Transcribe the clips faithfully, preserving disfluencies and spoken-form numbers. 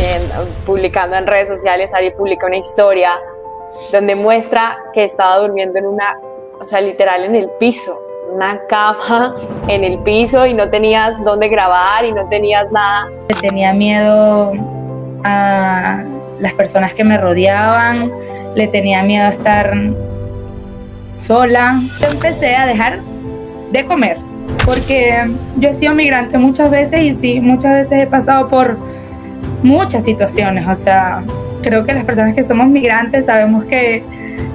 también publicando en redes sociales, Ari publica una historia donde muestra que estaba durmiendo en una, o sea, literal en el piso, una cama en el piso y no tenías dónde grabar y no tenías nada. Tenía miedo a las personas que me rodeaban, le tenía miedo a estar sola. Empecé a dejar de comer porque yo he sido migrante muchas veces y sí, muchas veces he pasado por muchas situaciones. O sea, creo que las personas que somos migrantes sabemos que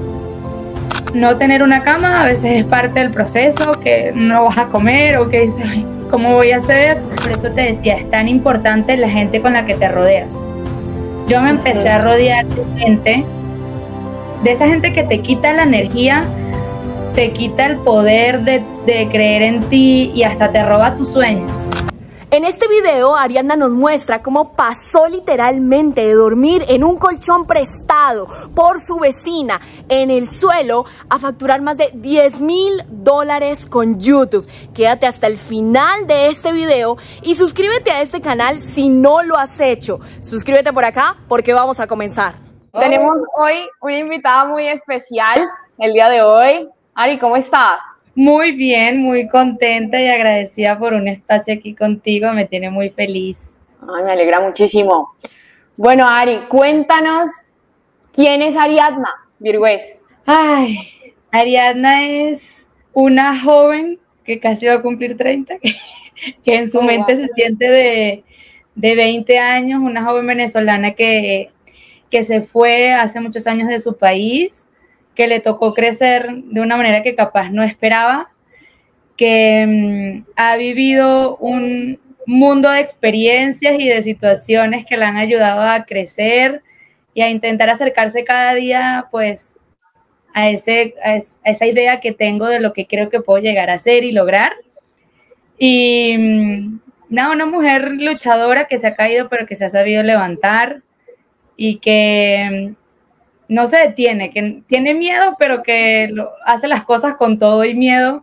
no tener una cama a veces es parte del proceso, que no vas a comer o que dices, ay, ¿cómo voy a hacer? Por eso te decía, es tan importante la gente con la que te rodeas. Yo me empecé a rodear de gente, de esa gente que te quita la energía, te quita el poder de, de creer en ti y hasta te roba tus sueños. En este video, Ariadna nos muestra cómo pasó literalmente de dormir en un colchón prestado por su vecina en el suelo a facturar más de diez mil dólares con YouTube. Quédate hasta el final de este video y suscríbete a este canal si no lo has hecho. Suscríbete por acá porque vamos a comenzar. Oh. Tenemos hoy una invitada muy especial el día de hoy. Ari, ¿cómo estás? Muy bien, muy contenta y agradecida por un espacio aquí contigo, me tiene muy feliz. Ay, me alegra muchísimo. Bueno, Ari, cuéntanos, ¿quién es Ariadna Virgües? Ay, Ariadna es una joven que casi va a cumplir treinta, que, que en su oh, mente wow. se siente de, de veinte años, una joven venezolana que, que se fue hace muchos años de su país, que le tocó crecer de una manera que capaz no esperaba, que um, ha vivido un mundo de experiencias y de situaciones que le han ayudado a crecer y a intentar acercarse cada día, pues, a, ese, a, es, a esa idea que tengo de lo que creo que puedo llegar a ser y lograr. Y um, nada, una mujer luchadora que se ha caído, pero que se ha sabido levantar y que... Um, no se detiene, que tiene miedo, pero que lo, hace las cosas con todo y miedo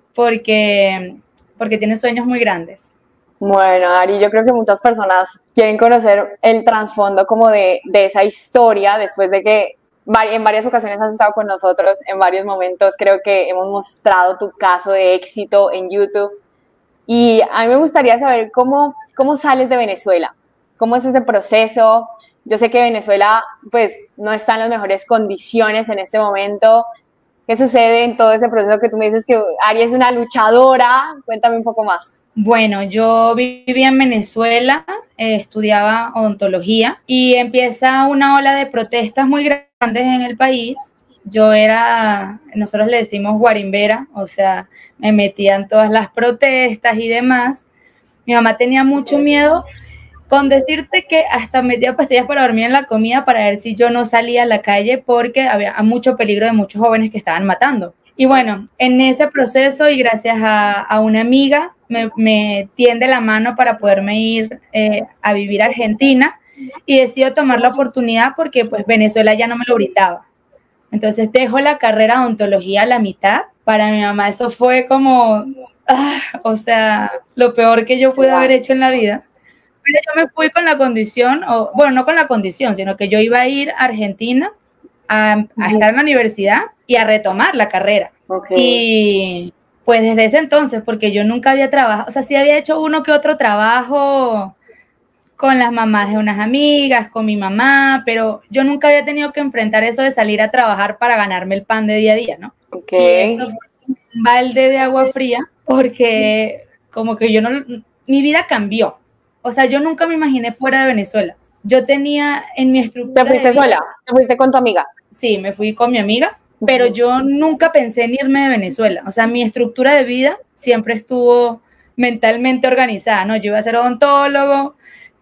porque, porque tiene sueños muy grandes. Bueno, Ari, yo creo que muchas personas quieren conocer el trasfondo como de, de esa historia después de que en varias ocasiones has estado con nosotros, en varios momentos creo que hemos mostrado tu caso de éxito en YouTube y a mí me gustaría saber cómo, cómo sales de Venezuela, cómo es ese proceso. Yo sé que Venezuela pues no está en las mejores condiciones en este momento. ¿Qué sucede en todo ese proceso que tú me dices que Ari es una luchadora? Cuéntame un poco más. Bueno, yo vivía en Venezuela, eh, estudiaba odontología y empieza una ola de protestas muy grandes en el país. Yo era, nosotros le decimos guarimbera, o sea, me metían todas las protestas y demás. Mi mamá tenía mucho miedo. Con decirte que hasta metía pastillas para dormir en la comida para ver si yo no salía a la calle porque había mucho peligro de muchos jóvenes que estaban matando. Y bueno, en ese proceso y gracias a, a una amiga me, me tiende la mano para poderme ir eh, a vivir a Argentina y decido tomar la oportunidad porque pues Venezuela ya no me lo brindaba. Entonces dejo la carrera de odontología a la mitad. Para mi mamá eso fue como, ah, o sea, lo peor que yo pude haber hecho en la vida. Pero yo me fui con la condición, o bueno, no con la condición, sino que yo iba a ir a Argentina a, a estar en la universidad y a retomar la carrera. Okay. Y pues desde ese entonces, porque yo nunca había trabajado, o sea, sí había hecho uno que otro trabajo con las mamás de unas amigas, con mi mamá, pero yo nunca había tenido que enfrentar eso de salir a trabajar para ganarme el pan de día a día, ¿no? Okay. Y eso fue un balde de agua fría, porque como que yo no, mi vida cambió. O sea, yo nunca me imaginé fuera de Venezuela. Yo tenía en mi estructura... ¿Te fuiste sola? ¿Te fuiste con tu amiga? Sí, me fui con mi amiga, pero yo nunca pensé en irme de Venezuela. O sea, mi estructura de vida siempre estuvo mentalmente organizada, ¿no? Yo iba a ser odontólogo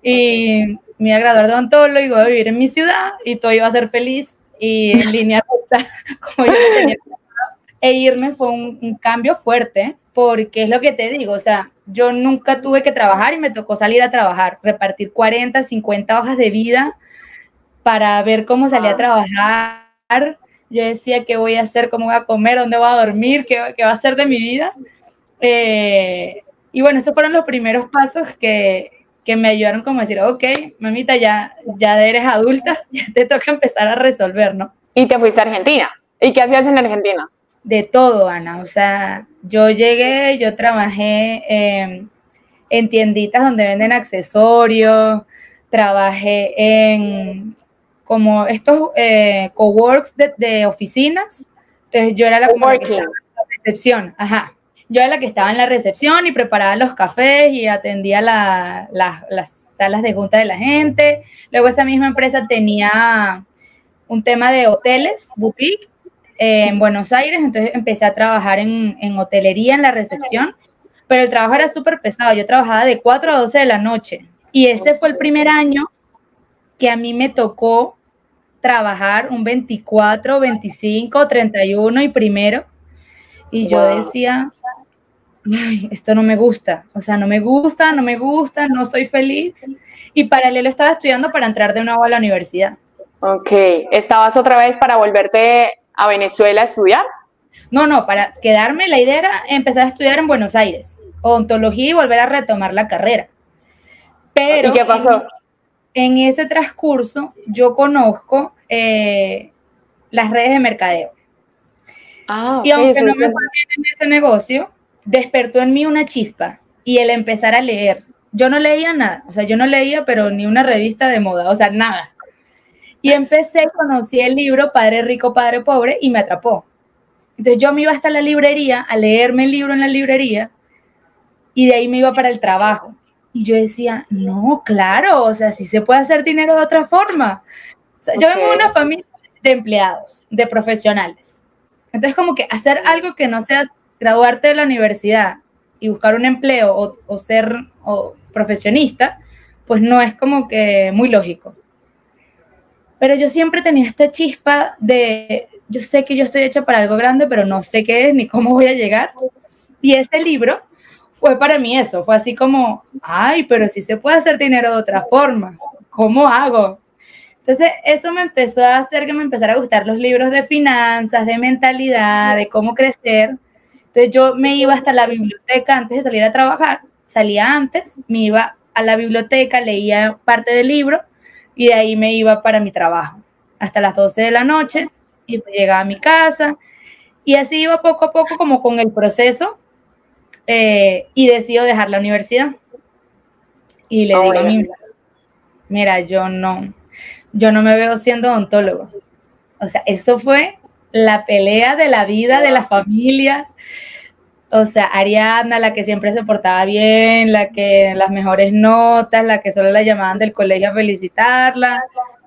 y me iba a graduar de odontólogo y iba a vivir en mi ciudad y todo iba a ser feliz y en línea recta, como yo lo tenía pensado. E irme fue un, un cambio fuerte, porque es lo que te digo, o sea, yo nunca tuve que trabajar y me tocó salir a trabajar, repartir cuarenta, cincuenta hojas de vida para ver cómo salía a trabajar. Yo decía, ¿qué voy a hacer? ¿Cómo voy a comer? ¿Dónde voy a dormir? ¿Qué, qué va a hacer de mi vida? Eh, y bueno, esos fueron los primeros pasos que, que me ayudaron como a decir, ok, mamita, ya, ya eres adulta, ya te toca empezar a resolver, ¿no? Y te fuiste a Argentina. ¿Y qué hacías en Argentina? De todo, Ana. O sea, yo llegué, yo trabajé eh, en tienditas donde venden accesorios, trabajé en como estos eh, coworks de, de oficinas. Entonces yo era la, como la que estaba en la recepción, ajá. Yo era la que estaba en la recepción y preparaba los cafés y atendía la, la, las salas de junta de la gente. Luego esa misma empresa tenía un tema de hoteles, boutique, eh, en Buenos Aires, entonces empecé a trabajar en, en hotelería, en la recepción, pero el trabajo era súper pesado. Yo trabajaba de cuatro a doce de la noche y ese fue el primer año que a mí me tocó trabajar un veinticuatro, veinticinco, treinta y uno y primero, y yo decía, ay, esto no me gusta, o sea, no me gusta, no me gusta, no soy feliz, y paralelo estaba estudiando para entrar de nuevo a la universidad. Ok, ¿estabas otra vez para volverte a Venezuela a estudiar? No, no, para quedarme, la idea era empezar a estudiar en Buenos Aires, odontología y volver a retomar la carrera. Pero ¿y qué pasó? En, en ese transcurso yo conozco eh, las redes de mercadeo. Ah, y aunque okay, no me fue bien en ese negocio, despertó en mí una chispa y el empezar a leer. Yo no leía nada, o sea, yo no leía, pero ni una revista de moda, o sea, nada. Y empecé, conocí el libro Padre Rico, Padre Pobre y me atrapó. Entonces yo me iba hasta la librería a leerme el libro en la librería y de ahí me iba para el trabajo. Y yo decía, no, claro, o sea, sí se puede hacer dinero de otra forma. O sea, okay. Yo vengo de una familia de empleados, de profesionales. Entonces como que hacer algo que no sea graduarte de la universidad y buscar un empleo o, o ser o profesionista, pues no es como que muy lógico. Pero yo siempre tenía esta chispa de, yo sé que yo estoy hecha para algo grande, pero no sé qué es ni cómo voy a llegar. Y este libro fue para mí eso, fue así como, ay, pero sí se puede hacer dinero de otra forma, ¿cómo hago? Entonces eso me empezó a hacer que me empezara a gustar los libros de finanzas, de mentalidad, de cómo crecer. Entonces yo me iba hasta la biblioteca antes de salir a trabajar, salía antes, me iba a la biblioteca, leía parte del libro, y de ahí me iba para mi trabajo hasta las doce de la noche y llegaba a mi casa y así iba poco a poco como con el proceso eh, y decido dejar la universidad y le oh, digo a mi mira, yo no yo no me veo siendo odontólogo. O sea, esto fue la pelea de la vida, de la familia. O sea, Ariadna, la que siempre se portaba bien, la que las mejores notas, la que solo la llamaban del colegio a felicitarla,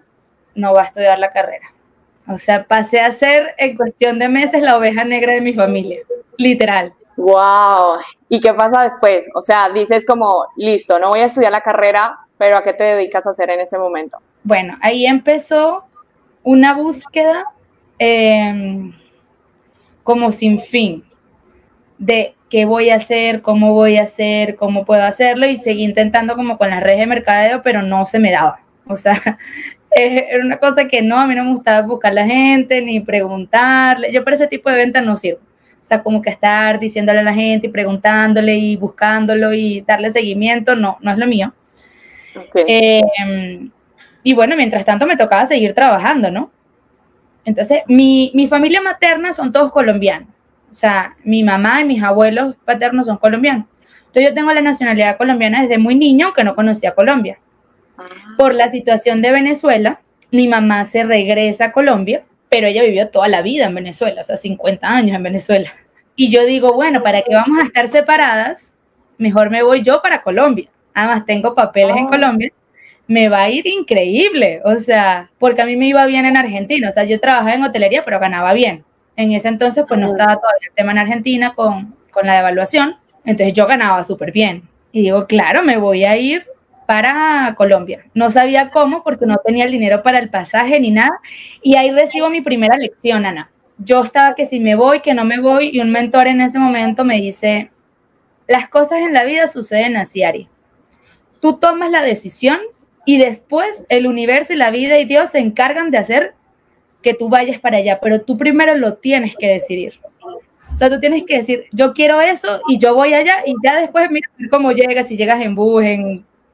no va a estudiar la carrera. O sea, pasé a ser en cuestión de meses la oveja negra de mi familia, literal. Wow. ¿Y qué pasa después? O sea, dices como, listo, no voy a estudiar la carrera, pero ¿a qué te dedicas a hacer en ese momento? Bueno, ahí empezó una búsqueda eh, como sin fin. De qué voy a hacer, cómo voy a hacer, cómo puedo hacerlo, y seguí intentando como con las redes de mercadeo, pero no se me daba. O sea, era una cosa que no, a mí no me gustaba buscar a la gente, ni preguntarle. Yo para ese tipo de ventas no sirvo. O sea, como que estar diciéndole a la gente y preguntándole y buscándolo y darle seguimiento, no, no es lo mío. Okay. Eh, y bueno, mientras tanto me tocaba seguir trabajando, ¿no? Entonces, mi, mi familia materna son todos colombianos. O sea, mi mamá y mis abuelos paternos son colombianos. Entonces yo tengo la nacionalidad colombiana desde muy niño, aunque no conocía Colombia. Por la situación de Venezuela, mi mamá se regresa a Colombia, pero ella vivió toda la vida en Venezuela, o sea, cincuenta años en Venezuela. Y yo digo, bueno, ¿para qué vamos a estar separadas? Mejor me voy yo para Colombia. Además, tengo papeles oh. en Colombia. Me va a ir increíble, o sea, porque a mí me iba bien en Argentina. O sea, yo trabajaba en hotelería, pero ganaba bien. En ese entonces, pues no estaba todavía el tema en Argentina con, con la devaluación. Entonces yo ganaba súper bien. Y digo, claro, me voy a ir para Colombia. No sabía cómo porque no tenía el dinero para el pasaje ni nada. Y ahí recibo mi primera lección, Ana. Yo estaba que si me voy, que no me voy. Y un mentor en ese momento me dice, las cosas en la vida suceden así, Ari. Tú tomas la decisión y después el universo y la vida y Dios se encargan de hacer que tú vayas para allá, pero tú primero lo tienes que decidir. O sea, tú tienes que decir, yo quiero eso y yo voy allá y ya después mira cómo llegas, si llegas en bus, en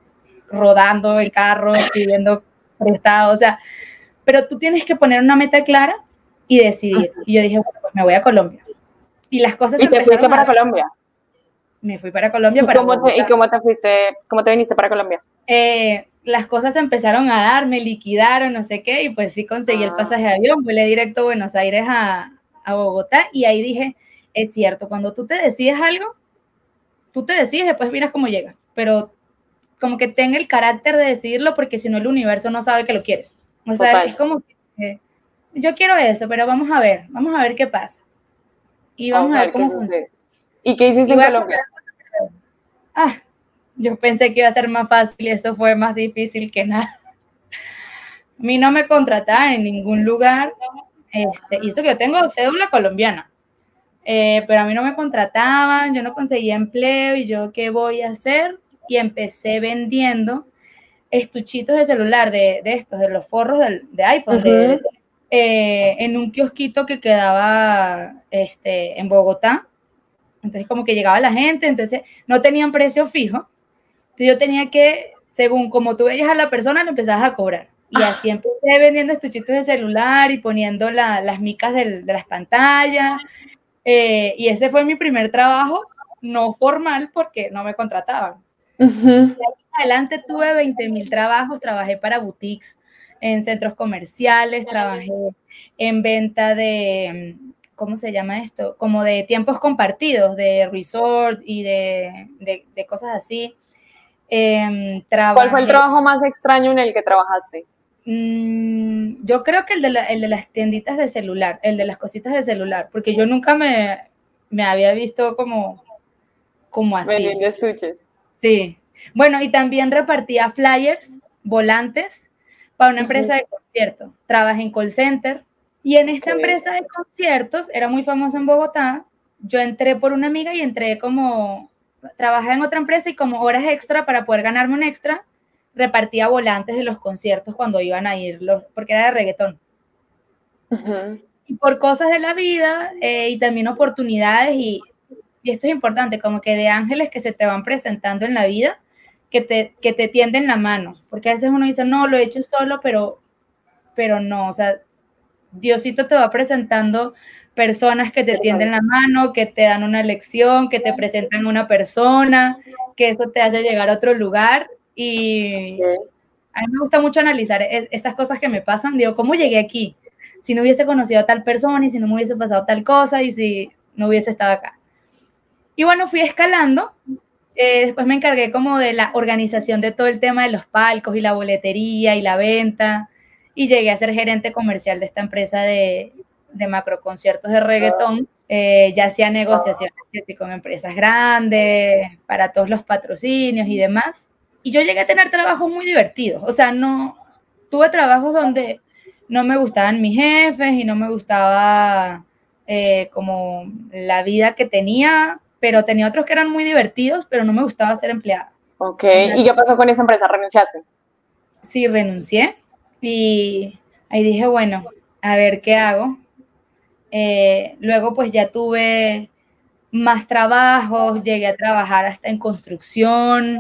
rodando el carro, pidiendo prestado, o sea, pero tú tienes que poner una meta clara y decidir. Y yo dije, bueno, pues me voy a Colombia. Y las cosas ¿Y te fuiste para Colombia? Me fui para Colombia. ¿Y, para cómo te, ¿Y cómo te fuiste, cómo te viniste para Colombia? Eh, las cosas empezaron a dar, me liquidaron, no sé qué, y pues sí conseguí ah. el pasaje de avión, volé directo a Buenos Aires a, a Bogotá, y ahí dije, es cierto, cuando tú te decides algo, tú te decides, después miras cómo llega, pero como que tenga el carácter de decidirlo, porque si no el universo no sabe que lo quieres. O sea, Total. es como que eh, yo quiero eso, pero vamos a ver, vamos a ver qué pasa. Y vamos, vamos a ver cómo funciona. ¿Y qué hiciste en Colombia? Ah, yo pensé que iba a ser más fácil y eso fue más difícil que nada. A mí no me contrataban en ningún lugar, este, y eso que yo tengo cédula colombiana, eh, pero a mí no me contrataban, yo no conseguía empleo y yo, ¿qué voy a hacer? Y empecé vendiendo estuchitos de celular, de, de estos, de los forros de, de iPhone, uh-huh. de, de, eh, en un kiosquito que quedaba este, en Bogotá. Entonces como que llegaba la gente, entonces no tenían precio fijo, entonces yo tenía que, según como tú veías a la persona, le empezabas a cobrar. Y así empecé vendiendo estuchitos de celular y poniendo la, las micas del, de las pantallas, eh, y ese fue mi primer trabajo, no formal porque no me contrataban. Uh-huh. Y adelante tuve veinte mil trabajos, trabajé para boutiques, en centros comerciales, trabajé en venta de... ¿cómo se llama esto? Como de tiempos compartidos, de resort y de, de, de cosas así. Eh, trabajé, ¿Cuál fue el trabajo más extraño en el que trabajaste? Mmm, yo creo que el de, la, el de las tienditas de celular, el de las cositas de celular, porque yo nunca me, me había visto como, como así. Vendiendo estuches. Sí. Bueno, y también repartía flyers, volantes, para una empresa uh-huh. de conciertos. Trabajé en call center. Y en esta okay. empresa de conciertos, era muy famosa en Bogotá, yo entré por una amiga y entré como, trabajé en otra empresa y como horas extra para poder ganarme un extra, repartía volantes de los conciertos cuando iban a ir, los, porque era de reggaetón. Uh-huh. Y por cosas de la vida eh, y también oportunidades, y, y esto es importante, como que de ángeles que se te van presentando en la vida, que te, que te tienden la mano, porque a veces uno dice, no, lo he hecho solo, pero, pero no, o sea, Diosito te va presentando personas que te tienden la mano, que te dan una lección, que te presentan una persona, que eso te hace llegar a otro lugar. Y a mí me gusta mucho analizar es, esas cosas que me pasan. Digo, ¿cómo llegué aquí? Si no hubiese conocido a tal persona y si no me hubiese pasado tal cosa y si no hubiese estado acá. Y bueno, fui escalando. Eh, después me encargué como de la organización de todo el tema de los palcos y la boletería y la venta. Y llegué a ser gerente comercial de esta empresa de, de macroconciertos de reggaetón. Eh, ya hacía negociaciones con empresas grandes, para todos los patrocinios y demás. Y yo llegué a tener trabajos muy divertidos. O sea, no tuve trabajos donde no me gustaban mis jefes y no me gustaba eh, como la vida que tenía, pero tenía otros que eran muy divertidos, pero no me gustaba ser empleada. Ok, ¿y qué pasó con esa empresa? ¿Renunciaste? Sí, renuncié. Y ahí dije, bueno, a ver qué hago. Eh, luego pues ya tuve más trabajos, llegué a trabajar hasta en construcción,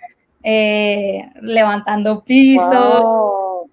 eh, levantando pisos, wow.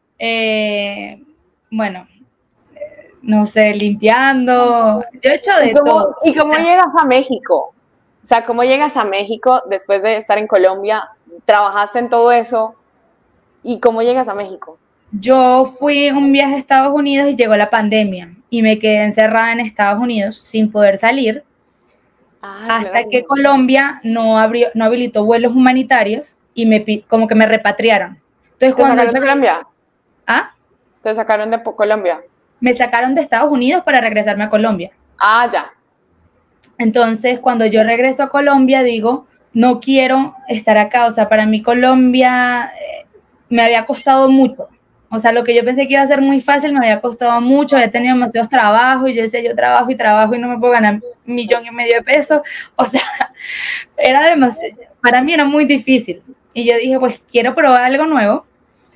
eh, bueno, eh, no sé, limpiando, yo he hecho de ¿Y cómo, todo. ¿Y cómo llegas a México? O sea, ¿cómo llegas a México después de estar en Colombia? ¿Trabajaste en todo eso? ¿Y cómo llegas a México? Yo fui un viaje a Estados Unidos y llegó la pandemia y me quedé encerrada en Estados Unidos sin poder salir ah, hasta claro. que Colombia no abrió, no habilitó vuelos humanitarios y me como que me repatriaron. Entonces, ¿Te cuando sacaron yo, de Colombia? ¿Ah? ¿Te sacaron de Colombia? Me sacaron de Estados Unidos para regresarme a Colombia. Ah, ya. Entonces, cuando yo regreso a Colombia, digo, no quiero estar acá. O sea, para mí Colombia eh, me había costado mucho. O sea, lo que yo pensé que iba a ser muy fácil me había costado mucho, había tenido demasiados trabajos y yo decía, yo trabajo y trabajo y no me puedo ganar un millón y medio de pesos. O sea, era demasiado, para mí era muy difícil. Y yo dije, pues quiero probar algo nuevo.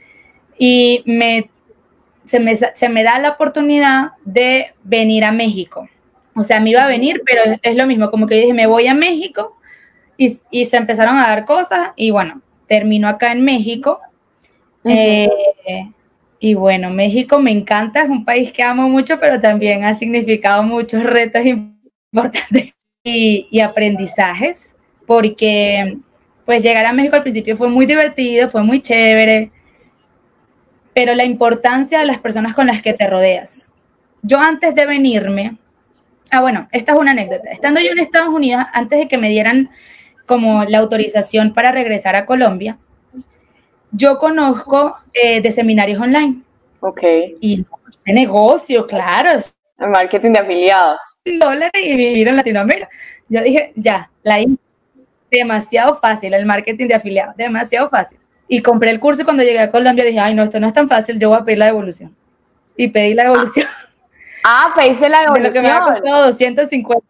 Y me, se, me, se me da la oportunidad de venir a México. O sea, me iba a venir, pero es, es lo mismo, como que yo dije, me voy a México y, y se empezaron a dar cosas y bueno, termino acá en México. Uh-huh. eh, y bueno, México me encanta, es un país que amo mucho, pero también ha significado muchos retos importantes y, y aprendizajes, porque pues llegar a México al principio fue muy divertido, fue muy chévere, pero la importancia de las personas con las que te rodeas. Yo antes de venirme, ah bueno, esta es una anécdota, estando yo en Estados Unidos, antes de que me dieran como la autorización para regresar a Colombia, yo conozco eh, de seminarios online. Ok. Y de negocio, claro. El marketing de afiliados. Dólares y vivir en Latinoamérica. Yo dije, ya, la hice demasiado fácil, el marketing de afiliados, demasiado fácil. Y compré el curso y cuando llegué a Colombia dije, ay, no, esto no es tan fácil, yo voy a pedir la devolución. Y pedí la devolución. Ah, pediste la devolución. De lo que me ha costado doscientos cincuenta.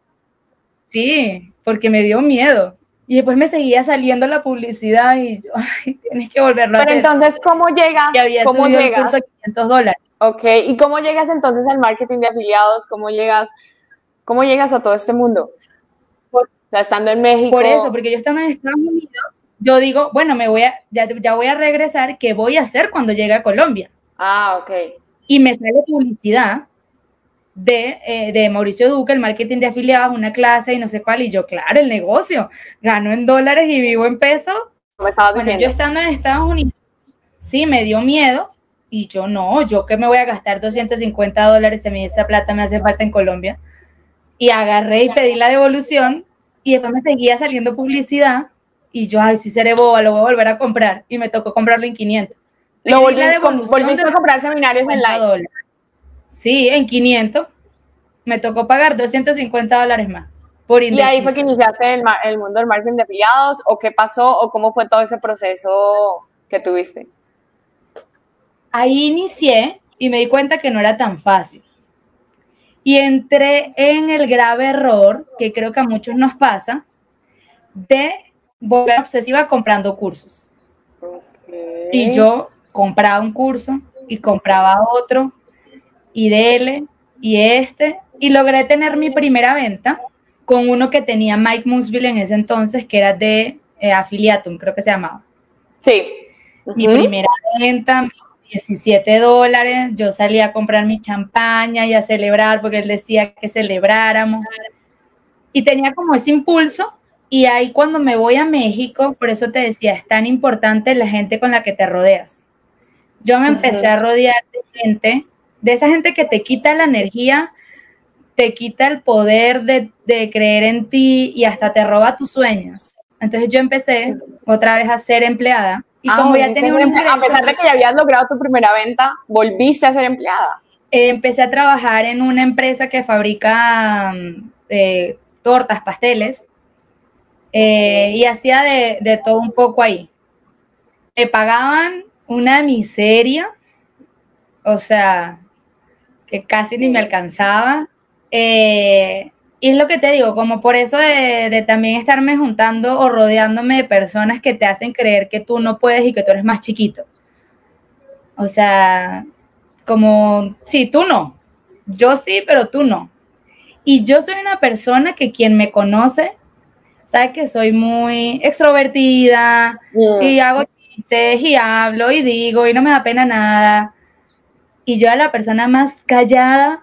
Sí, porque me dio miedo. Y después me seguía saliendo la publicidad y yo, ay, tienes que volverlo a hacer. Pero entonces, ¿cómo llegas? Y había ¿Cómo subido llegas? el curso de quinientos dólares. Ok, ¿y cómo llegas entonces al marketing de afiliados? ¿Cómo llegas, cómo llegas a todo este mundo? Por, o sea, estando en México. Por eso, porque yo estando en Estados Unidos, yo digo, bueno, me voy a, ya, ya voy a regresar, ¿qué voy a hacer cuando llegue a Colombia? Ah, ok. Y me sale publicidad de, eh, de Mauricio Duque, el marketing de afiliados, una clase y no sé cuál, y yo, claro, el negocio, gano en dólares y vivo en pesos. ¿Me estabas bueno, diciendo? Yo estando en Estados Unidos, sí, me dio miedo, y yo no, yo que me voy a gastar doscientos cincuenta dólares, a mí esa plata me hace falta en Colombia, y agarré y pedí la devolución, y después me seguía saliendo publicidad, y yo, ay, si seré boba, lo voy a volver a comprar, y me tocó comprarlo en quinientos. Lo volví, la ¿Volviste a comprar seminarios online? Dólares. Sí, en quinientos. Me tocó pagar doscientos cincuenta dólares más. Por ¿Y ahí fue que iniciaste el, el mundo del marketing de afiliados? ¿O qué pasó? ¿O cómo fue todo ese proceso que tuviste? Ahí inicié y me di cuenta que no era tan fácil. Y entré en el grave error, que creo que a muchos nos pasa, de volver obsesiva comprando cursos. Okay. Y yo compraba un curso y compraba otro y dele y este y logré tener mi primera venta con uno que tenía Mike Musville en ese entonces, que era de eh, Affiliatum, creo que se llamaba. Sí. Mi uh-huh. primera venta, diecisiete dólares, yo salía a comprar mi champaña y a celebrar porque él decía que celebráramos y tenía como ese impulso. Y ahí cuando me voy a México, por eso te decía, es tan importante la gente con la que te rodeas. Yo me uh-huh. empecé a rodear de gente, de esa gente que te quita la energía, te quita el poder de, de creer en ti y hasta te roba tus sueños. Entonces yo empecé otra vez a ser empleada y ah, como ya tenía un ingreso... A pesar de que ya habías logrado tu primera venta, volviste a ser empleada. Eh, empecé a trabajar en una empresa que fabrica eh, tortas, pasteles, eh, y hacía de, de todo un poco ahí. Me pagaban una miseria, o sea, que casi ni me alcanzaba. Eh, y es lo que te digo, como por eso de, de también estarme juntando o rodeándome de personas que te hacen creer que tú no puedes y que tú eres más chiquito. O sea, como, sí, tú no, yo sí, pero tú no. Y yo soy una persona que quien me conoce sabe que soy muy extrovertida mm. y hago chistes y hablo y digo y no me da pena nada. Y yo era la persona más callada,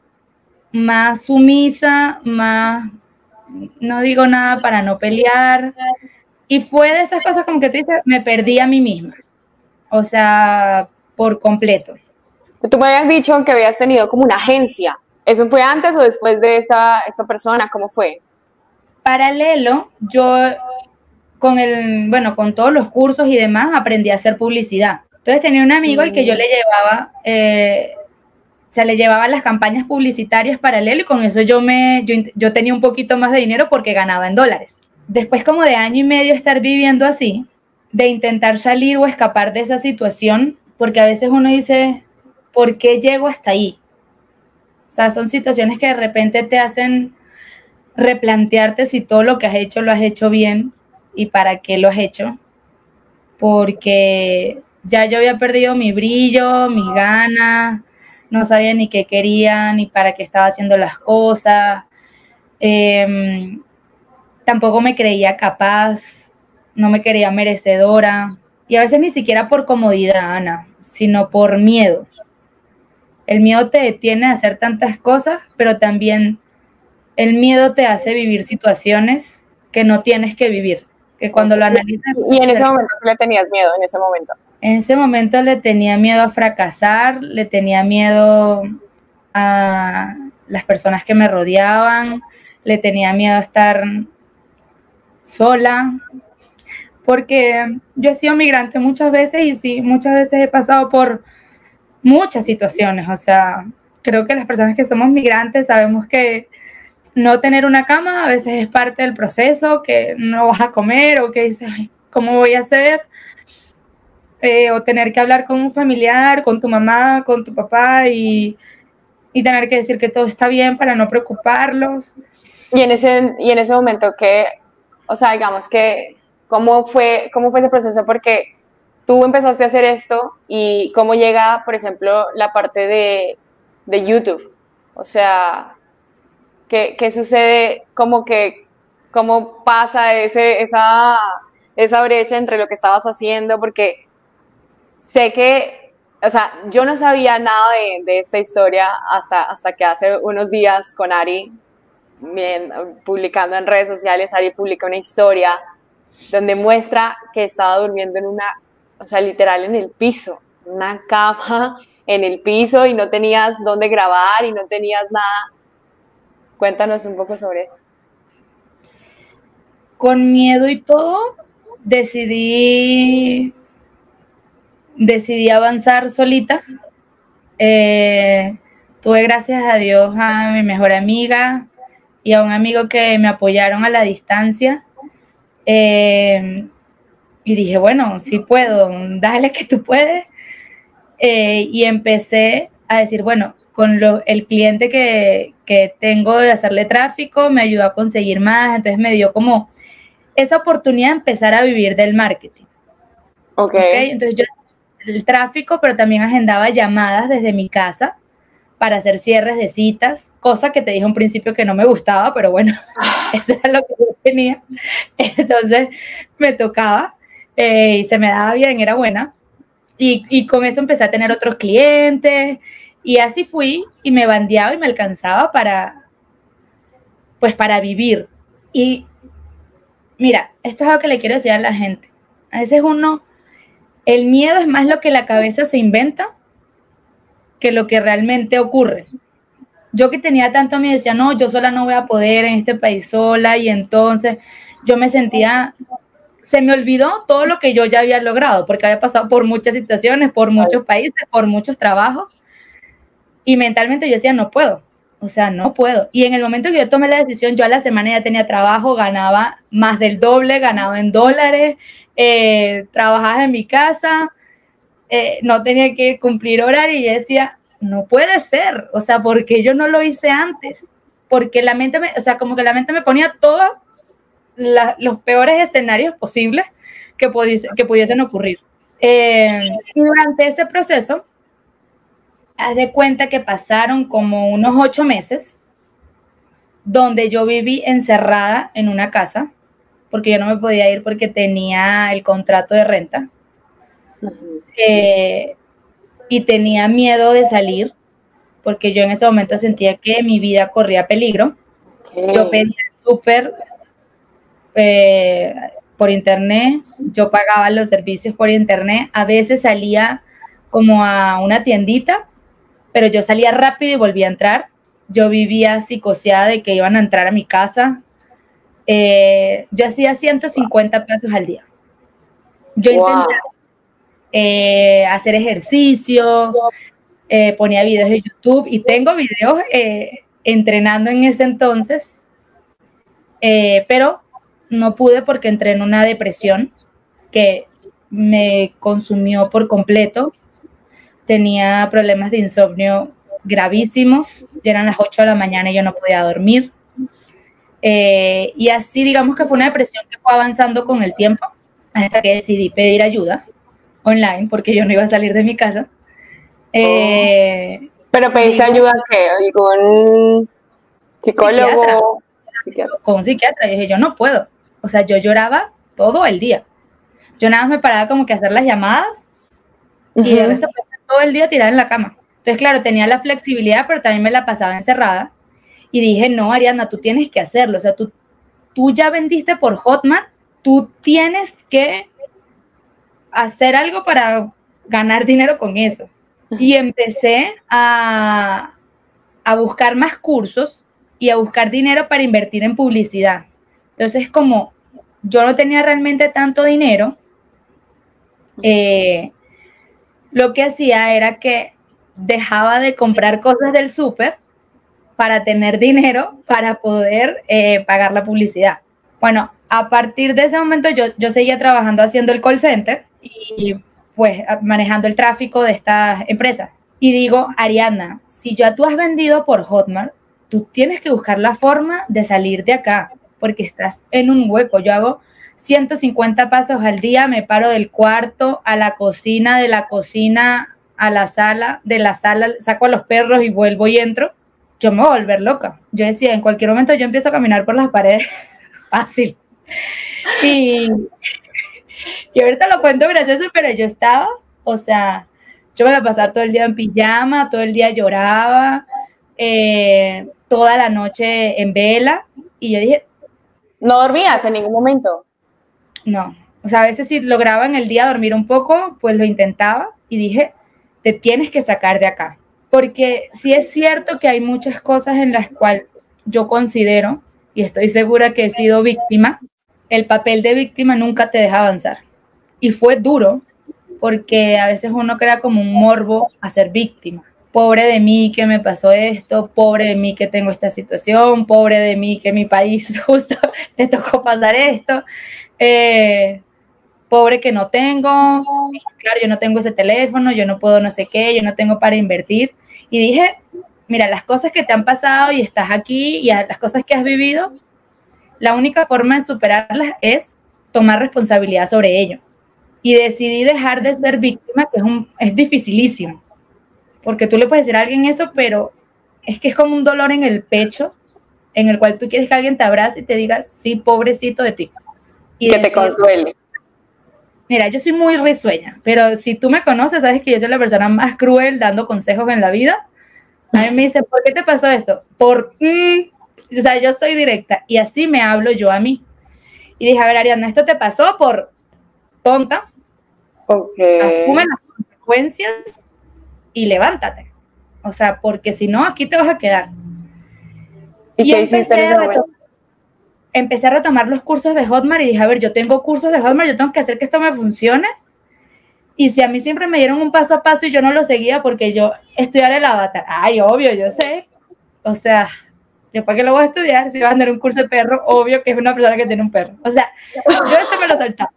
más sumisa, más no digo nada para no pelear. Y fue de esas cosas como que te dices, me perdí a mí misma. O sea, por completo. Tú me habías dicho que habías tenido como una agencia. ¿Eso fue antes o después de esta, esta persona? ¿Cómo fue? Paralelo, yo con el, bueno, con todos los cursos y demás, aprendí a hacer publicidad. Entonces tenía un amigo mm. al que yo le llevaba, eh, se le llevaban las campañas publicitarias paralelo y con eso yo me, yo, yo tenía un poquito más de dinero porque ganaba en dólares. Después como de año y medio estar viviendo así, de intentar salir o escapar de esa situación, porque a veces uno dice, ¿por qué llego hasta ahí? O sea, son situaciones que de repente te hacen replantearte si todo lo que has hecho lo has hecho bien y para qué lo has hecho, porque ya yo había perdido mi brillo, mis ganas, no sabía ni qué quería, ni para qué estaba haciendo las cosas, eh, tampoco me creía capaz, no me quería merecedora, y a veces ni siquiera por comodidad, Ana, sino por miedo. El miedo te detiene a hacer tantas cosas, pero también el miedo te hace vivir situaciones que no tienes que vivir, que cuando lo analizas... Y en ese momento le tenías miedo, en ese momento. En ese momento le tenía miedo a fracasar, le tenía miedo a las personas que me rodeaban, le tenía miedo a estar sola, porque yo he sido migrante muchas veces y sí, muchas veces he pasado por muchas situaciones. O sea, creo que las personas que somos migrantes sabemos que no tener una cama a veces es parte del proceso, que no vas a comer o que dices, ay, ¿cómo voy a hacer? Eh, o tener que hablar con un familiar, con tu mamá, con tu papá y, y tener que decir que todo está bien para no preocuparlos. Y en ese, y en ese momento, que, o sea, digamos que, ¿cómo fue, cómo fue ese proceso? Porque tú empezaste a hacer esto y cómo llega, por ejemplo, la parte de, de YouTube. O sea, ¿qué, qué sucede? ¿Cómo, que, cómo pasa ese, esa, esa brecha entre lo que estabas haciendo? Porque sé que, o sea, yo no sabía nada de, de esta historia hasta, hasta que hace unos días con Ari, bien, publicando en redes sociales, Ari publica una historia donde muestra que estaba durmiendo en una, o sea, literal en el piso, una cama en el piso y no tenías dónde grabar y no tenías nada. Cuéntanos un poco sobre eso. Con miedo y todo, decidí, decidí avanzar solita. Eh, tuve, gracias a Dios, a mi mejor amiga y a un amigo que me apoyaron a la distancia. Eh, y dije, bueno, sí puedo, dale que tú puedes. Eh, y empecé a decir, bueno, con lo, el cliente que, que tengo de hacerle tráfico me ayudó a conseguir más, entonces me dio como esa oportunidad de empezar a vivir del marketing. Ok. ¿Okay? Entonces yo el tráfico, pero también agendaba llamadas desde mi casa para hacer cierres de citas, cosa que te dije a un principio que no me gustaba, pero bueno, eso era lo que yo tenía. Entonces me tocaba eh, y se me daba bien, era buena. Y, y con eso empecé a tener otros clientes y así fui y me bandeaba y me alcanzaba para, pues para vivir. Y mira, esto es algo que le quiero decir a la gente. A veces uno, el miedo es más lo que la cabeza se inventa que lo que realmente ocurre. Yo que tenía tanto miedo decía, no, yo sola no voy a poder en este país sola, y entonces yo me sentía, se me olvidó todo lo que yo ya había logrado, porque había pasado por muchas situaciones, por muchos países, por muchos trabajos, y mentalmente yo decía, no puedo, o sea, no puedo. Y en el momento que yo tomé la decisión, yo a la semana ya tenía trabajo, ganaba más del doble, ganaba en dólares, eh, trabajaba en mi casa, Eh, no tenía que cumplir horario y yo decía, no puede ser, o sea, ¿por qué yo no lo hice antes? Porque la mente me, o sea, como que la mente me ponía todos la, los peores escenarios posibles que, pudiese, que pudiesen ocurrir. Eh, y durante ese proceso, haz de cuenta que pasaron como unos ocho meses donde yo viví encerrada en una casa, porque yo no me podía ir porque tenía el contrato de renta. Eh, y tenía miedo de salir porque yo en ese momento sentía que mi vida corría peligro. Okay. Yo pedía súper eh, por internet, yo pagaba los servicios por internet, a veces salía como a una tiendita, pero yo salía rápido y volvía a entrar. Yo vivía psicoseada de que iban a entrar a mi casa. Eh, yo hacía ciento cincuenta pesos al día. Yo wow. intentaba Eh, hacer ejercicio, eh, ponía videos de YouTube y tengo videos eh, entrenando en ese entonces, eh, pero no pude porque entré en una depresión que me consumió por completo. Tenía problemas de insomnio gravísimos, ya eran las ocho de la mañana y yo no podía dormir. Eh, y así digamos que fue una depresión que fue avanzando con el tiempo hasta que decidí pedir ayuda online, porque yo no iba a salir de mi casa. Eh, ¿Pero pediste digo, ayuda qué? ¿Con psicólogo? Psiquiatra, con un psiquiatra. Y dije, yo no puedo. O sea, yo lloraba todo el día. Yo nada más me paraba como que a hacer las llamadas uh-huh. y de resto pues, todo el día tirada en la cama. Entonces, claro, tenía la flexibilidad, pero también me la pasaba encerrada. Y dije, no, Ariadna, tú tienes que hacerlo. O sea, tú, tú ya vendiste por Hotmart, tú tienes que hacer algo para ganar dinero con eso. Y empecé a, a buscar más cursos y a buscar dinero para invertir en publicidad. Entonces, como yo no tenía realmente tanto dinero, eh, lo que hacía era que dejaba de comprar cosas del súper para tener dinero para poder eh, pagar la publicidad. Bueno, a partir de ese momento yo, yo seguía trabajando haciendo el call center y pues manejando el tráfico de estas empresas. Y digo, Ariadna, si ya tú has vendido por Hotmart, tú tienes que buscar la forma de salir de acá, porque estás en un hueco. Yo hago ciento cincuenta pasos al día, me paro del cuarto a la cocina, de la cocina a la sala, de la sala saco a los perros y vuelvo y entro. Yo me voy a volver loca. Yo decía, en cualquier momento yo empiezo a caminar por las paredes fácil. Y, y ahorita lo cuento gracioso, pero yo estaba, o sea, yo me la pasaba todo el día en pijama, todo el día lloraba, eh, toda la noche en vela, y yo dije... ¿No dormías en ningún momento? No, o sea, a veces si lograba en el día dormir un poco, pues lo intentaba, y dije, te tienes que sacar de acá, porque sí es cierto que hay muchas cosas en las cuales yo considero, y estoy segura que he sido víctima, el papel de víctima nunca te deja avanzar, y fue duro, porque a veces uno crea como un morbo a ser víctima. Pobre de mí que me pasó esto, pobre de mí que tengo esta situación, pobre de mí que mi país justo le tocó pasar esto, eh, pobre que no tengo, claro, yo no tengo ese teléfono, yo no puedo no sé qué, yo no tengo para invertir. Y dije, mira, las cosas que te han pasado y estás aquí y las cosas que has vivido, la única forma de superarlas es tomar responsabilidad sobre ello. Y decidí dejar de ser víctima, que es, un, es dificilísimo, porque tú le puedes decir a alguien eso, pero es que es como un dolor en el pecho, en el cual tú quieres que alguien te abrace y te diga, sí, pobrecito de ti. Y que decir, te consuele. Mira, yo soy muy risueña, pero si tú me conoces, sabes que yo soy la persona más cruel dando consejos en la vida. A mí me dice, ¿por qué te pasó esto? Por, mm, o sea, yo soy directa, y así me hablo yo a mí. Y dije, a ver, Ariadna, esto te pasó por tonta, okay. Asume las consecuencias y levántate, o sea, porque si no, aquí te vas a quedar. ¿Y, y qué hiciste en ese momento? Empecé a retomar los cursos de Hotmart y dije, a ver, yo tengo cursos de Hotmart, yo tengo que hacer que esto me funcione, y si a mí siempre me dieron un paso a paso y yo no lo seguía porque yo estudiar el avatar, ay, obvio, yo sé, o sea, ¿yo para qué lo voy a estudiar? Si voy a tener un curso de perro, obvio que es una persona que tiene un perro, o sea, yo eso me lo soltaba.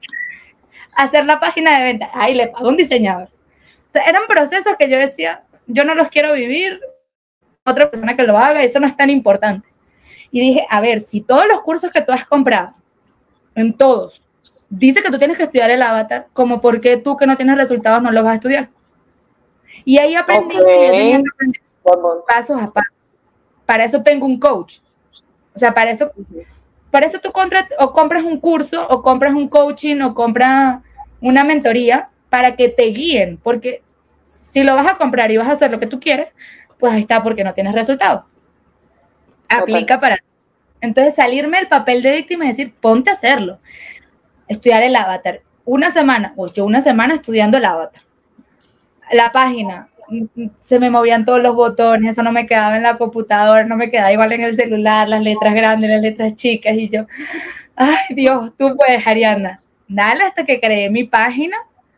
Hacer la página de venta, ay, le pago un diseñador. O sea, eran procesos que yo decía, yo no los quiero vivir, otra persona que lo haga, eso no es tan importante. Y dije, a ver, si todos los cursos que tú has comprado, en todos, dice que tú tienes que estudiar el avatar, como por qué tú que no tienes resultados no los vas a estudiar. Y ahí aprendí okay. que yo tenía que aprender pasos a paso. Para eso tengo un coach. O sea, para eso... Para eso tú compras, o compras un curso, o compras un coaching, o compras una mentoría para que te guíen, porque si lo vas a comprar y vas a hacer lo que tú quieres, pues ahí está, porque no tienes resultados. Aplica para ti. Entonces, salirme del papel de víctima y decir, ponte a hacerlo. Estudiar el avatar. Una semana, o yo una semana estudiando el avatar. La página, se me movían todos los botones, eso no me quedaba en la computadora, no me quedaba igual en el celular, las letras grandes, las letras chicas, y yo, ay Dios, tú puedes, Ariadna, dale hasta que creé mi página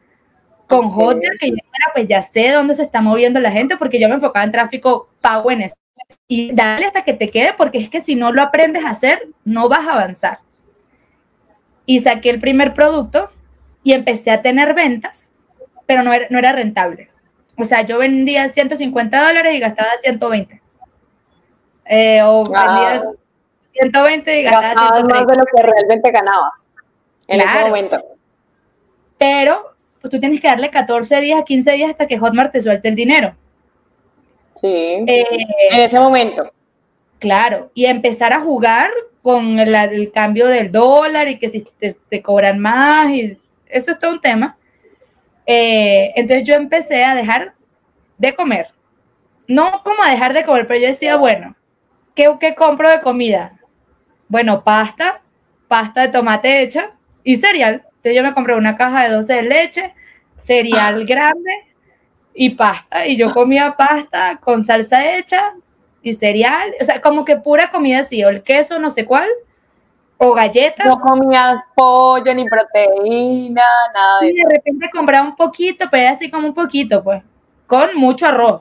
con okay. Hotjar, que yo era, pues ya sé dónde se está moviendo la gente, porque yo me enfocaba en tráfico pago en eso, y dale hasta que te quede, porque es que si no lo aprendes a hacer, no vas a avanzar. Y saqué el primer producto, y empecé a tener ventas, pero no era, no era rentable. O sea, yo vendía ciento cincuenta dólares y gastaba ciento veinte. Eh, o wow. vendía ciento veinte y gastaba Gastabas ciento treinta. más de lo que realmente ganabas en claro. ese momento. Pero pues, tú tienes que darle catorce días, quince días hasta que Hotmart te suelte el dinero. Sí, eh, en ese momento. Claro, y empezar a jugar con el, el cambio del dólar y que si te, te cobran más y eso es todo un tema. Eh, entonces yo empecé a dejar de comer. No como a dejar de comer, pero yo decía, bueno, ¿qué, qué compro de comida? Bueno, pasta, pasta de tomate hecha y cereal. Entonces yo me compré una caja de doce de leche, cereal grande y pasta. Y yo comía pasta con salsa hecha y cereal. O sea, como que pura comida así, o el queso, no sé cuál, o galletas. No comías pollo, ni proteína, nada de Y eso. de repente compraba un poquito, pero era así como un poquito, pues, con mucho arroz.